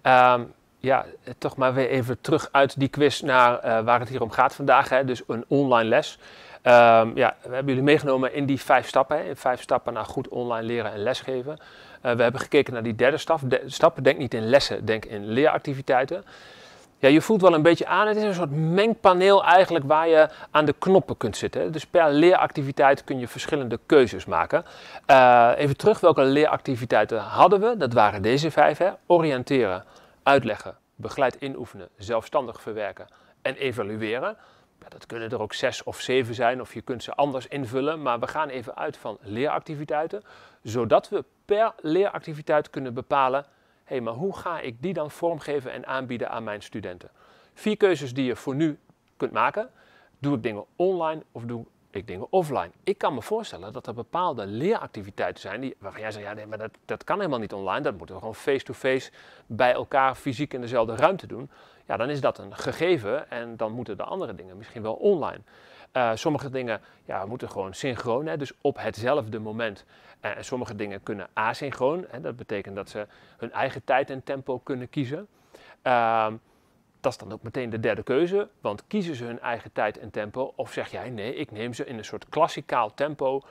Ja, toch maar weer even terug uit die quiz naar waar het hier om gaat vandaag. Hè? Dus een online les. Ja, we hebben jullie meegenomen in die 5 stappen. Hè? In 5 stappen naar goed online leren en lesgeven. We hebben gekeken naar die derde stap. Denk niet in lessen, denk in leeractiviteiten. Ja, je voelt wel een beetje aan, het is een soort mengpaneel eigenlijk waar je aan de knoppen kunt zitten. Dus per leeractiviteit kun je verschillende keuzes maken. Even terug, welke leeractiviteiten hadden we? Dat waren deze 5. Hè? Oriënteren, uitleggen, begeleid inoefenen, zelfstandig verwerken en evalueren. Ja, dat kunnen er ook 6 of 7 zijn of je kunt ze anders invullen. Maar we gaan even uit van leeractiviteiten, zodat we per leeractiviteit kunnen bepalen: hé, maar hoe ga ik die dan vormgeven en aanbieden aan mijn studenten? 4 keuzes die je voor nu kunt maken. Doe ik dingen online of doe ik dingen offline? Ik kan me voorstellen dat er bepaalde leeractiviteiten zijn waarvan jij zegt, ja, nee, maar dat kan helemaal niet online. Dat moeten we gewoon face-to-face bij elkaar fysiek in dezelfde ruimte doen. Ja, dan is dat een gegeven en dan moeten de andere dingen misschien wel online. Sommige dingen moeten gewoon synchroon, hè, dus op hetzelfde moment. En sommige dingen kunnen asynchroon. Hè, dat betekent dat ze hun eigen tijd en tempo kunnen kiezen. Dat is dan ook meteen de derde keuze. Want kiezen ze hun eigen tijd en tempo? Of zeg jij, nee, ik neem ze in een soort klassikaal tempo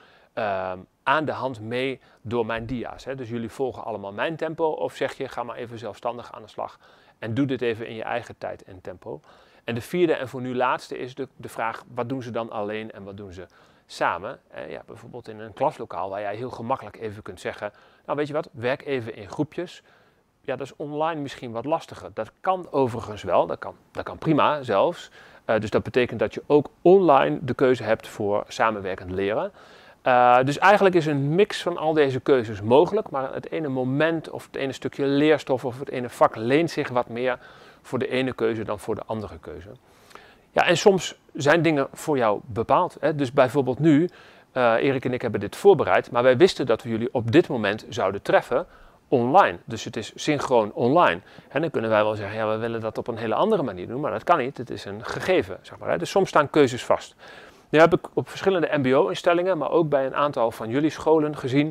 aan de hand mee door mijn dia's. Hè. Dus jullie volgen allemaal mijn tempo. Of zeg je, ga maar even zelfstandig aan de slag. En doe dit even in je eigen tijd en tempo. En de vierde en voor nu laatste is de vraag, wat doen ze dan alleen en wat doen ze samen? Ja, bijvoorbeeld in een klaslokaal waar jij heel gemakkelijk even kunt zeggen, nou weet je wat, werk even in groepjes. Ja, dat is online misschien wat lastiger. Dat kan overigens wel, dat kan prima zelfs. Dus dat betekent dat je ook online de keuze hebt voor samenwerkend leren. Dus eigenlijk is een mix van al deze keuzes mogelijk, maar het ene moment of het ene stukje leerstof of het ene vak leent zich wat meer voor de ene keuze dan voor de andere keuze. Ja, en soms zijn dingen voor jou bepaald. Hè? Dus bijvoorbeeld nu, Erik en ik hebben dit voorbereid, maar wij wisten dat we jullie op dit moment zouden treffen online. Dus het is synchroon online. En dan kunnen wij wel zeggen, ja, we willen dat op een hele andere manier doen, maar dat kan niet. Het is een gegeven, zeg maar. Hè? Dus soms staan keuzes vast. Nu heb ik op verschillende mbo-instellingen, maar ook bij een aantal van jullie scholen gezien,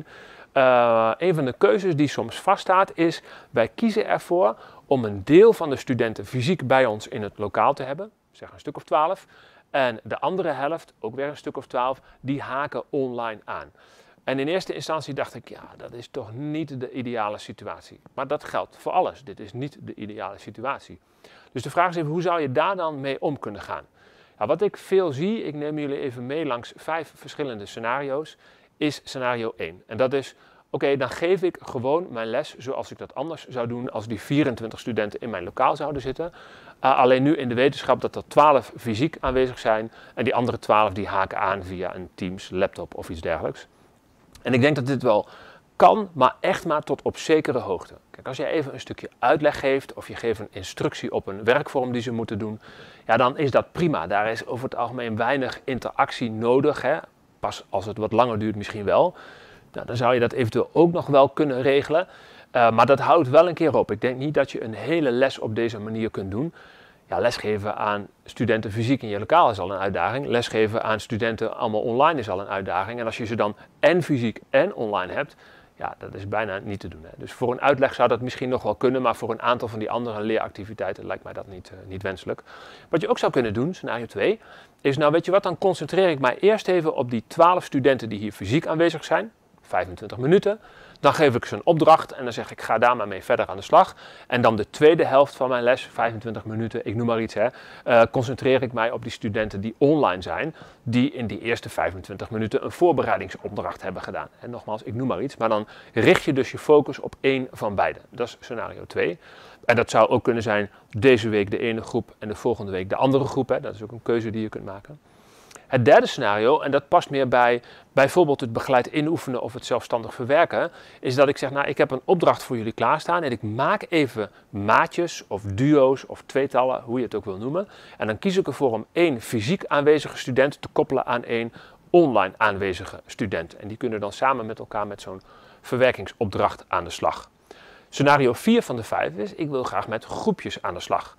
een van de keuzes die soms vaststaat is, wij kiezen ervoor om een deel van de studenten fysiek bij ons in het lokaal te hebben, zeg een stuk of 12, en de andere helft, ook weer een stuk of 12, die haken online aan. En in eerste instantie dacht ik, ja, dat is toch niet de ideale situatie. Maar dat geldt voor alles. Dit is niet de ideale situatie. Dus de vraag is even, hoe zou je daar dan mee om kunnen gaan? Nou, wat ik veel zie, ik neem jullie even mee langs 5 verschillende scenario's, is scenario 1. En dat is, oké, dan geef ik gewoon mijn les zoals ik dat anders zou doen als die 24 studenten in mijn lokaal zouden zitten. Alleen nu in de wetenschap dat er 12 fysiek aanwezig zijn en die andere 12 die haken aan via een Teams, laptop of iets dergelijks. En ik denk dat dit wel kan, maar echt maar tot op zekere hoogte. Kijk, als jij even een stukje uitleg geeft of je geeft een instructie op een werkvorm die ze moeten doen, ja, dan is dat prima. Daar is over het algemeen weinig interactie nodig. Hè? Pas als het wat langer duurt misschien wel. Nou, dan zou je dat eventueel ook nog wel kunnen regelen. Maar dat houdt wel een keer op. Ik denk niet dat je een hele les op deze manier kunt doen. Ja, lesgeven aan studenten fysiek in je lokaal is al een uitdaging. Lesgeven aan studenten allemaal online is al een uitdaging. En als je ze dan en fysiek en online hebt, ja, dat is bijna niet te doen. Hè. Dus voor een uitleg zou dat misschien nog wel kunnen, maar voor een aantal van die andere leeractiviteiten lijkt mij dat niet wenselijk. Wat je ook zou kunnen doen, scenario 2, is nou weet je wat, dan concentreer ik mij eerst even op die 12 studenten die hier fysiek aanwezig zijn, 25 minuten. Dan geef ik ze een opdracht en dan zeg ik, ga daar maar mee verder aan de slag. En dan de tweede helft van mijn les, 25 minuten, ik noem maar iets, concentreer ik mij op die studenten die online zijn, die in die eerste 25 minuten een voorbereidingsopdracht hebben gedaan. En nogmaals, ik noem maar iets, maar dan richt je dus je focus op één van beide. Dat is scenario 2. En dat zou ook kunnen zijn deze week de ene groep en de volgende week de andere groep. Hè. Dat is ook een keuze die je kunt maken. Het derde scenario, en dat past meer bij bijvoorbeeld het begeleid inoefenen of het zelfstandig verwerken, is dat ik zeg, nou ik heb een opdracht voor jullie klaarstaan en ik maak even maatjes of duo's of tweetallen, hoe je het ook wil noemen. En dan kies ik ervoor om 1 fysiek aanwezige student te koppelen aan 1 online aanwezige student. En die kunnen dan samen met elkaar met zo'n verwerkingsopdracht aan de slag. Scenario 4 van de 5 is, ik wil graag met groepjes aan de slag.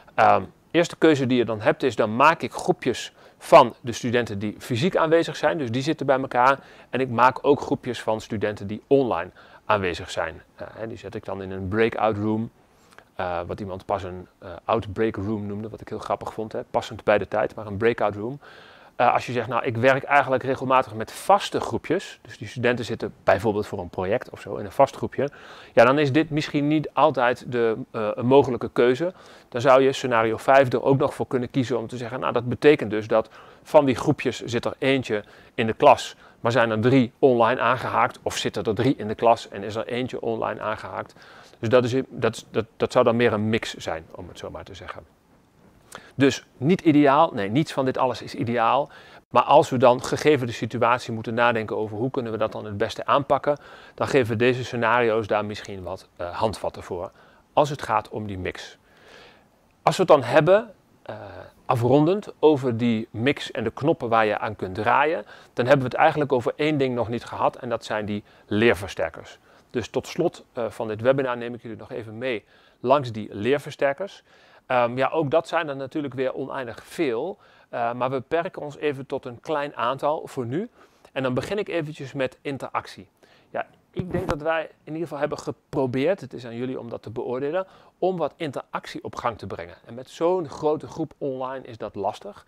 Eerste keuze die je dan hebt is, dan maak ik groepjes van de studenten die fysiek aanwezig zijn, dus die zitten bij elkaar. En ik maak ook groepjes van studenten die online aanwezig zijn. Die zet ik dan in een breakout room, wat iemand pas een outbreak room noemde, wat ik heel grappig vond, passend bij de tijd, maar een breakout room. Als je zegt, nou, ik werk eigenlijk regelmatig met vaste groepjes, dus die studenten zitten bijvoorbeeld voor een project of zo in een vast groepje, ja, dan is dit misschien niet altijd een mogelijke keuze. Dan zou je scenario 5 er ook nog voor kunnen kiezen om te zeggen, nou, dat betekent dus dat van die groepjes zit er eentje in de klas, maar zijn er 3 online aangehaakt, of zitten er 3 in de klas en is er eentje online aangehaakt. Dus dat zou dan meer een mix zijn, om het zo maar te zeggen. Dus niet ideaal, nee, niets van dit alles is ideaal. Maar als we dan, gegeven de situatie, moeten nadenken over hoe kunnen we dat dan het beste aanpakken, dan geven we deze scenario's daar misschien wat handvatten voor, als het gaat om die mix. Als we het dan hebben, afrondend, over die mix en de knoppen waar je aan kunt draaien, dan hebben we het eigenlijk over één ding nog niet gehad en dat zijn die leerversterkers. Dus tot slot van dit webinar neem ik jullie nog even mee langs die leerversterkers. Ja, ook dat zijn er natuurlijk weer oneindig veel, maar we beperken ons even tot een klein aantal voor nu. En dan begin ik eventjes met interactie. Ja, ik denk dat wij in ieder geval hebben geprobeerd, het is aan jullie om dat te beoordelen, om wat interactie op gang te brengen. En met zo'n grote groep online is dat lastig.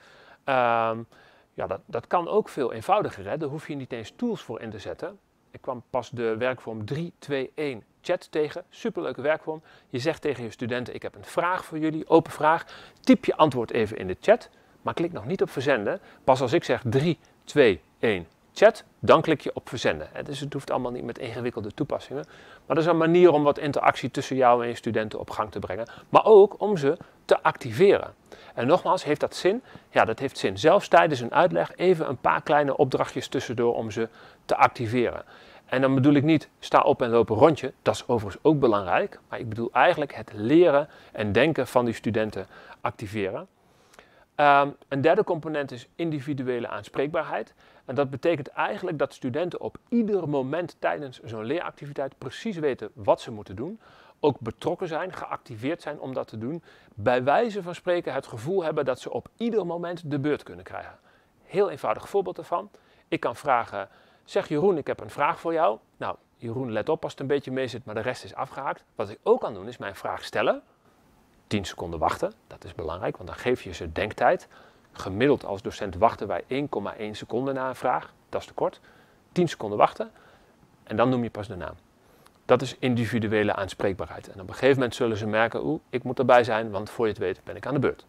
Ja, dat kan ook veel eenvoudiger, hè? Daar hoef je niet eens tools voor in te zetten. Ik kwam pas de werkvorm 3-2-1 chat tegen, superleuke werkvorm. Je zegt tegen je studenten, ik heb een vraag voor jullie, open vraag. Typ je antwoord even in de chat, maar klik nog niet op verzenden. Pas als ik zeg 3-2-1 chat, dan klik je op verzenden. Dus het hoeft allemaal niet met ingewikkelde toepassingen. Maar dat is een manier om wat interactie tussen jou en je studenten op gang te brengen. Maar ook om ze te activeren. En nogmaals, heeft dat zin? Ja, dat heeft zin. Zelfs tijdens een uitleg even een paar kleine opdrachtjes tussendoor om ze te activeren. En dan bedoel ik niet, sta op en loop een rondje. Dat is overigens ook belangrijk. Maar ik bedoel eigenlijk het leren en denken van die studenten activeren. Een derde component is individuele aanspreekbaarheid. En dat betekent eigenlijk dat studenten op ieder moment tijdens zo'n leeractiviteit precies weten wat ze moeten doen. Ook betrokken zijn, geactiveerd zijn om dat te doen. Bij wijze van spreken het gevoel hebben dat ze op ieder moment de beurt kunnen krijgen. Heel eenvoudig voorbeeld daarvan. Ik kan vragen, zeg Jeroen, ik heb een vraag voor jou. Nou, Jeroen, let op als het een beetje mee zit, maar de rest is afgehaakt. Wat ik ook kan doen is mijn vraag stellen. 10 seconden wachten, dat is belangrijk, want dan geef je ze denktijd. Gemiddeld als docent wachten wij 1,1 seconde na een vraag, dat is te kort. 10 seconden wachten en dan noem je pas de naam. Dat is individuele aanspreekbaarheid. En op een gegeven moment zullen ze merken, ik moet erbij zijn, want voor je het weet ben ik aan de beurt.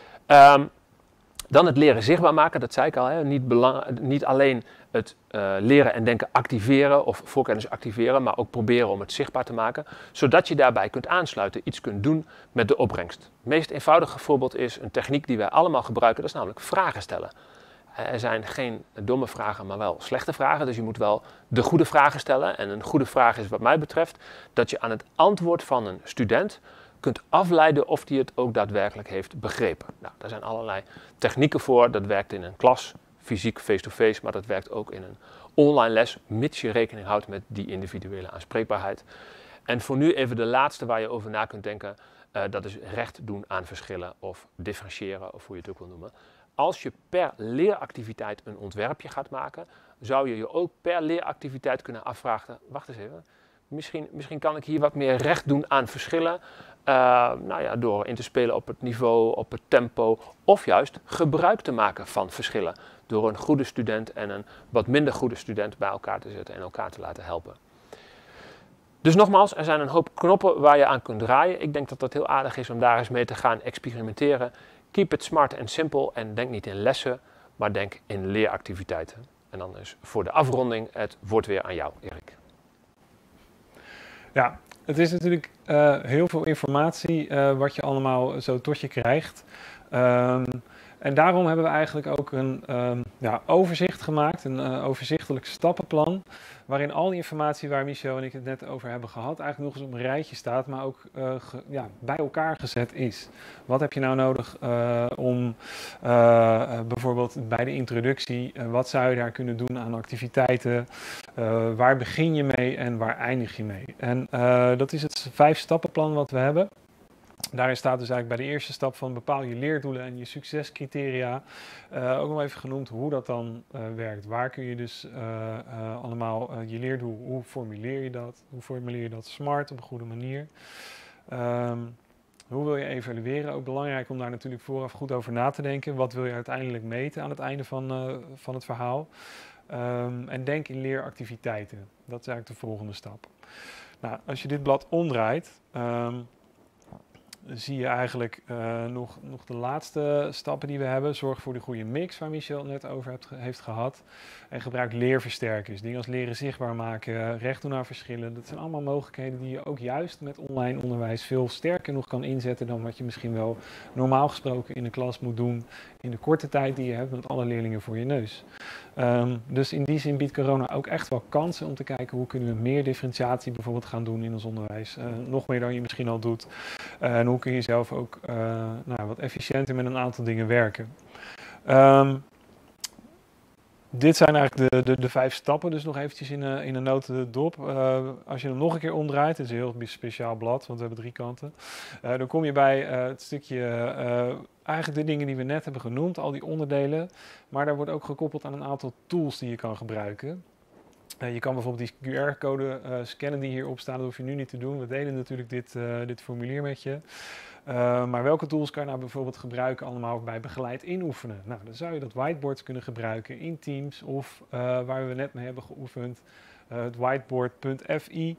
Dan het leren zichtbaar maken, dat zei ik al. Hè. Niet alleen het leren en denken activeren of voorkennis activeren, maar ook proberen om het zichtbaar te maken, zodat je daarbij kunt aansluiten, iets kunt doen met de opbrengst. Het meest eenvoudige voorbeeld is een techniek die wij allemaal gebruiken, dat is namelijk vragen stellen. Er zijn geen domme vragen, maar wel slechte vragen, dus je moet wel de goede vragen stellen. En een goede vraag is wat mij betreft dat je aan het antwoord van een student kunt afleiden of die het ook daadwerkelijk heeft begrepen. Nou, daar zijn allerlei technieken voor. Dat werkt in een klas, fysiek, face-to-face, maar dat werkt ook in een online les, mits je rekening houdt met die individuele aanspreekbaarheid. En voor nu even de laatste waar je over na kunt denken, dat is recht doen aan verschillen of differentiëren, of hoe je het ook wil noemen. Als je per leeractiviteit een ontwerpje gaat maken, zou je je ook per leeractiviteit kunnen afvragen, wacht eens even, misschien kan ik hier wat meer recht doen aan verschillen, door in te spelen op het niveau, op het tempo, of juist gebruik te maken van verschillen, door een goede student en een wat minder goede student bij elkaar te zetten en elkaar te laten helpen. Dus nogmaals, er zijn een hoop knoppen waar je aan kunt draaien. Ik denk dat het heel aardig is om daar eens mee te gaan experimenteren. Keep it smart en simpel en denk niet in lessen, maar denk in leeractiviteiten. En dan is voor de afronding het woord weer aan jou, Erik. Ja, het is natuurlijk heel veel informatie wat je allemaal zo tot je krijgt. En daarom hebben we eigenlijk ook een overzicht gemaakt, een overzichtelijk stappenplan, waarin al die informatie waar Michel en ik het net over hebben gehad, eigenlijk nog eens op een rijtje staat, maar ook bij elkaar gezet is. Wat heb je nou nodig om bijvoorbeeld bij de introductie, wat zou je daar kunnen doen aan activiteiten, waar begin je mee en waar eindig je mee? En dat is het 5-stappenplan wat we hebben. Daarin staat dus eigenlijk bij de eerste stap van bepaal je leerdoelen en je succescriteria. Ook nog even genoemd hoe dat dan werkt. Waar kun je dus allemaal je leerdoel, hoe formuleer je dat? Hoe formuleer je dat smart op een goede manier? Hoe wil je evalueren? Ook belangrijk om daar natuurlijk vooraf goed over na te denken. Wat wil je uiteindelijk meten aan het einde van het verhaal? En denk in leeractiviteiten. Dat is eigenlijk de volgende stap. Nou, als je dit blad omdraait, zie je eigenlijk nog de laatste stappen die we hebben. Zorg voor de goede mix waar Michel het net over heeft gehad. En gebruik leerversterkers. Dingen als leren zichtbaar maken, recht doen aan verschillen. Dat zijn allemaal mogelijkheden die je ook juist met online onderwijs veel sterker nog kan inzetten dan wat je misschien wel normaal gesproken in de klas moet doen in de korte tijd die je hebt met alle leerlingen voor je neus. Dus in die zin biedt corona ook echt wel kansen om te kijken hoe kunnen we meer differentiatie bijvoorbeeld gaan doen in ons onderwijs. Nog meer dan je misschien al doet. En hoe kun je zelf ook wat efficiënter met een aantal dingen werken. Dit zijn eigenlijk de 5 stappen, dus nog eventjes in een notendop. Als je hem nog een keer omdraait, het is een heel speciaal blad, want we hebben 3 kanten. Dan kom je bij het stukje, eigenlijk de dingen die we net hebben genoemd, al die onderdelen. Maar daar wordt ook gekoppeld aan een aantal tools die je kan gebruiken. Je kan bijvoorbeeld die QR-code scannen die hierop staan, dat hoef je nu niet te doen. We delen natuurlijk dit formulier met je. Maar welke tools kan je nou bijvoorbeeld gebruiken allemaal bij begeleid inoefenen? Nou, dan zou je dat whiteboard kunnen gebruiken in Teams of waar we net mee hebben geoefend, het whiteboard.fi,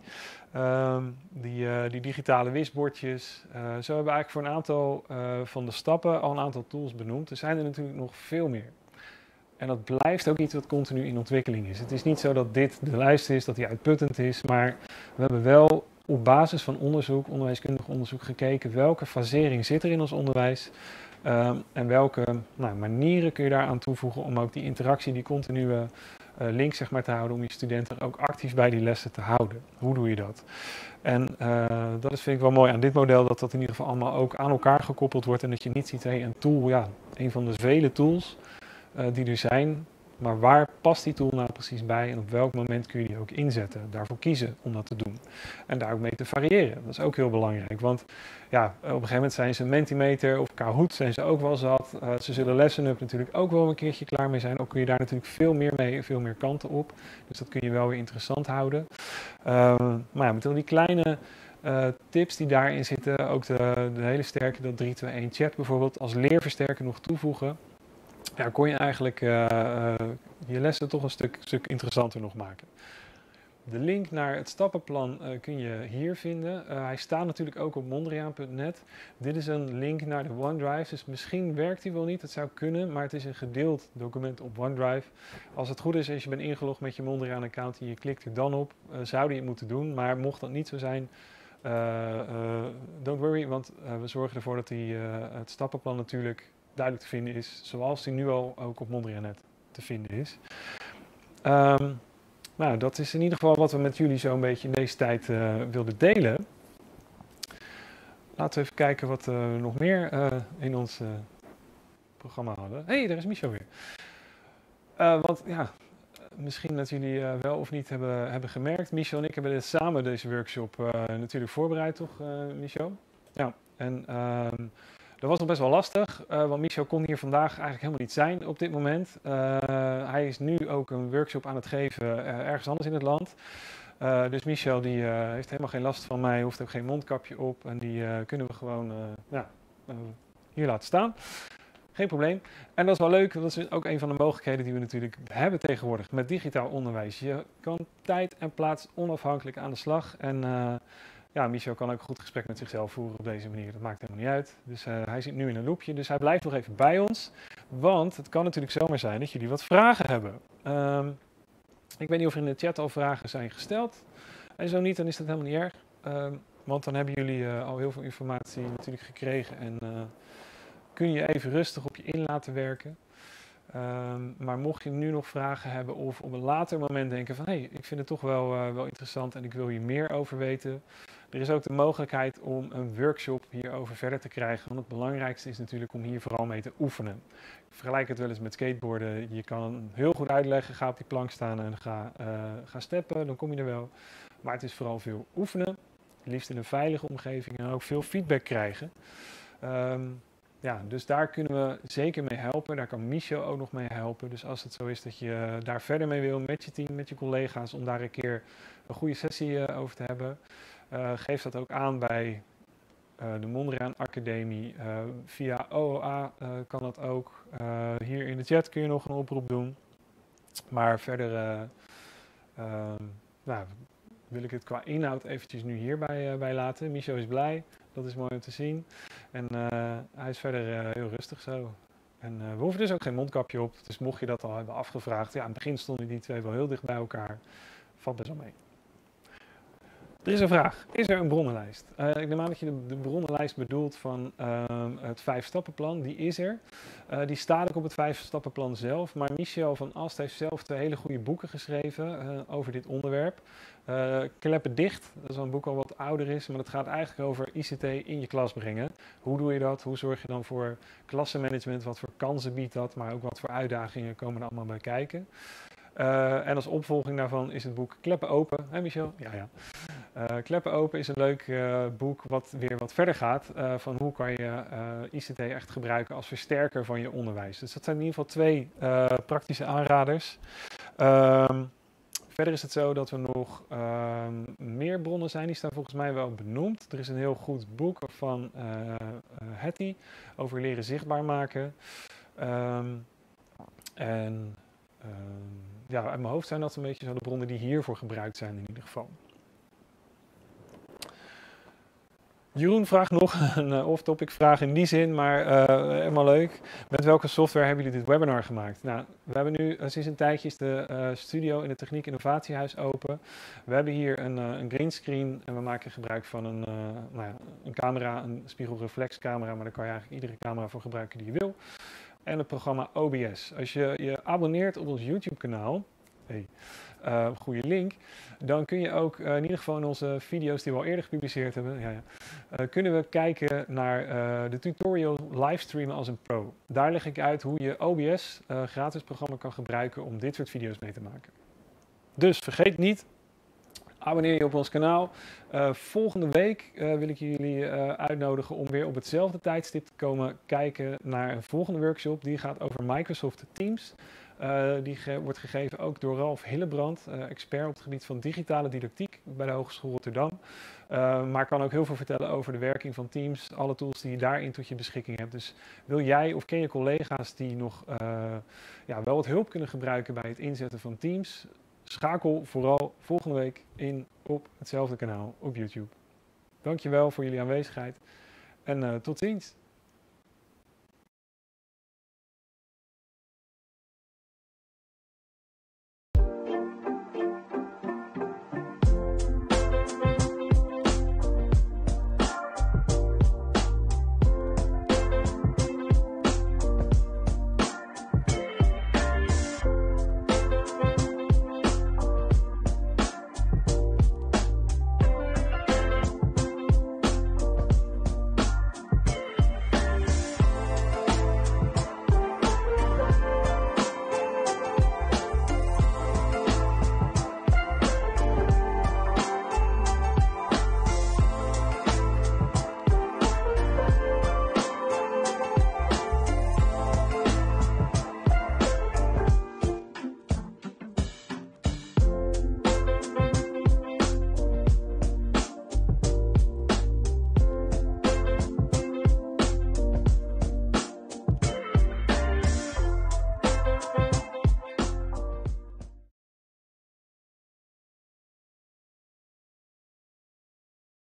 die digitale wisbordjes. Zo hebben we eigenlijk voor een aantal van de stappen al een aantal tools benoemd. Er zijn er natuurlijk nog veel meer. En dat blijft ook iets wat continu in ontwikkeling is. Het is niet zo dat dit de lijst is, dat die uitputtend is, maar we hebben wel op basis van onderzoek, onderwijskundig onderzoek, gekeken welke fasering zit er in ons onderwijs en welke manieren kun je daaraan toevoegen om ook die interactie, die continue link zeg maar, te houden, om je studenten ook actief bij die lessen te houden. Hoe doe je dat? En dat is, vind ik wel mooi aan dit model, dat in ieder geval allemaal ook aan elkaar gekoppeld wordt en dat je niet ziet, hey, een tool, ja, een van de vele tools die er zijn, maar waar past die tool nou precies bij en op welk moment kun je die ook inzetten? Daarvoor kiezen om dat te doen. En daar ook mee te variëren. Dat is ook heel belangrijk, want ja, op een gegeven moment zijn ze Mentimeter of Kahoot zijn ze ook wel zat. Ze zullen LessenUp natuurlijk ook wel een keertje klaar mee zijn. Ook kun je daar natuurlijk veel meer mee, veel meer kanten op. Dus dat kun je wel weer interessant houden. Maar ja, met al die kleine tips die daarin zitten, ook de hele sterke, dat 3-2-1 chat bijvoorbeeld, als leerversterker nog toevoegen. Ja, kon je eigenlijk je lessen toch een stuk interessanter nog maken. De link naar het stappenplan kun je hier vinden. Hij staat natuurlijk ook op mondriaan.net. Dit is een link naar de OneDrive, dus misschien werkt hij wel niet, het zou kunnen, maar het is een gedeeld document op OneDrive. Als het goed is, als je bent ingelogd met je Mondriaan-account en je klikt er dan op, zou je het moeten doen, maar mocht dat niet zo zijn, don't worry, want we zorgen ervoor dat het stappenplan natuurlijk duidelijk te vinden is, zoals die nu al ook op Mondriaan.net te vinden is. Nou, dat is in ieder geval wat we met jullie zo een beetje in deze tijd wilden delen. Laten we even kijken wat we nog meer in ons programma hadden. Hé, daar is Michel weer. Want ja, misschien dat jullie wel of niet hebben gemerkt. Michel en ik hebben samen deze workshop natuurlijk voorbereid, toch Michel? Ja, en dat was nog best wel lastig, want Michel kon hier vandaag eigenlijk helemaal niet zijn op dit moment. Hij is nu ook een workshop aan het geven ergens anders in het land. Dus Michel die heeft helemaal geen last van mij, hoeft ook geen mondkapje op en die kunnen we gewoon hier laten staan. Geen probleem. En dat is wel leuk, dat is ook een van de mogelijkheden die we natuurlijk hebben tegenwoordig met digitaal onderwijs. Je kan tijd en plaats onafhankelijk aan de slag en ja, Michel kan ook een goed gesprek met zichzelf voeren op deze manier. Dat maakt helemaal niet uit. Dus hij zit nu in een loopje, dus hij blijft nog even bij ons. Want het kan natuurlijk zomaar zijn dat jullie wat vragen hebben. Ik weet niet of er in de chat al vragen zijn gesteld. En zo niet, dan is dat helemaal niet erg. Want dan hebben jullie al heel veel informatie natuurlijk gekregen. En kun je even rustig op je in laten werken. Maar mocht je nu nog vragen hebben of op een later moment denken van, hey, ik vind het toch wel interessant en ik wil hier meer over weten. Er is ook de mogelijkheid om een workshop hierover verder te krijgen. Want het belangrijkste is natuurlijk om hier vooral mee te oefenen. Ik vergelijk het wel eens met skateboarden. Je kan heel goed uitleggen, ga op die plank staan en ga steppen, dan kom je er wel. Maar het is vooral veel oefenen. liefst in een veilige omgeving en ook veel feedback krijgen. Ja, dus daar kunnen we zeker mee helpen. Daar kan Michel ook nog mee helpen. Dus als het zo is dat je daar verder mee wil met je team, met je collega's, om daar een keer een goede sessie over te hebben, geef dat ook aan bij de Mondriaan Academie. Via OOA kan dat ook. Hier in de chat kun je nog een oproep doen. Maar verder nou, wil ik het qua inhoud eventjes nu hierbij laten. Michel is blij. Dat is mooi om te zien. En hij is verder heel rustig zo. En we hoeven dus ook geen mondkapje op. Dus mocht je dat al hebben afgevraagd. Ja, aan het begin stonden die twee wel heel dicht bij elkaar. Valt best wel mee. Er is een vraag. Is er een bronnenlijst? Ik neem aan dat je de bronnenlijst bedoelt van het 5-stappenplan. Die is er. Die staat ook op het 5-stappenplan zelf. Maar Michel van Ast heeft zelf 2 hele goede boeken geschreven over dit onderwerp. Kleppen dicht. Dat is wel een boek al wat ouder is. Maar dat gaat eigenlijk over ICT in je klas brengen. Hoe doe je dat? Hoe zorg je dan voor klassenmanagement? Wat voor kansen biedt dat? Maar ook wat voor uitdagingen komen er allemaal bij kijken? En als opvolging daarvan is het boek Kleppen open. Hè Michel? Ja, ja. Kleppen open is een leuk boek wat weer wat verder gaat van hoe kan je ICT echt gebruiken als versterker van je onderwijs. Dus dat zijn in ieder geval 2 praktische aanraders. Verder is het zo dat er nog meer bronnen zijn. Die staan volgens mij wel benoemd. Er is een heel goed boek van Hattie over leren zichtbaar maken. Ja, uit mijn hoofd zijn dat een beetje zo de bronnen die hiervoor gebruikt zijn in ieder geval. Jeroen vraagt nog een off-topic vraag in die zin, maar helemaal leuk. Met welke software hebben jullie dit webinar gemaakt? Nou, we hebben nu sinds een tijdje is de studio in het Techniek Innovatiehuis open. We hebben hier een greenscreen en we maken gebruik van een camera, een spiegelreflexcamera, maar daar kan je eigenlijk iedere camera voor gebruiken die je wil. En het programma OBS. Als je je abonneert op ons YouTube kanaal, goede link, dan kun je ook in ieder geval in onze video's die we al eerder gepubliceerd hebben, kunnen we kijken naar de tutorial livestreamen als een pro. Daar leg ik uit hoe je OBS, gratis programma, kan gebruiken om dit soort video's mee te maken. Dus vergeet niet, abonneer je op ons kanaal. Volgende week wil ik jullie uitnodigen om weer op hetzelfde tijdstip te komen kijken naar een volgende workshop. Die gaat over Microsoft Teams. Die wordt gegeven ook door Ralf Hillebrand, expert op het gebied van digitale didactiek bij de Hogeschool Rotterdam. Maar kan ook heel veel vertellen over de werking van Teams, alle tools die je daarin tot je beschikking hebt. Dus wil jij of ken je collega's die nog wel wat hulp kunnen gebruiken bij het inzetten van Teams? Schakel vooral volgende week in op hetzelfde kanaal op YouTube. Dankjewel voor jullie aanwezigheid en tot ziens!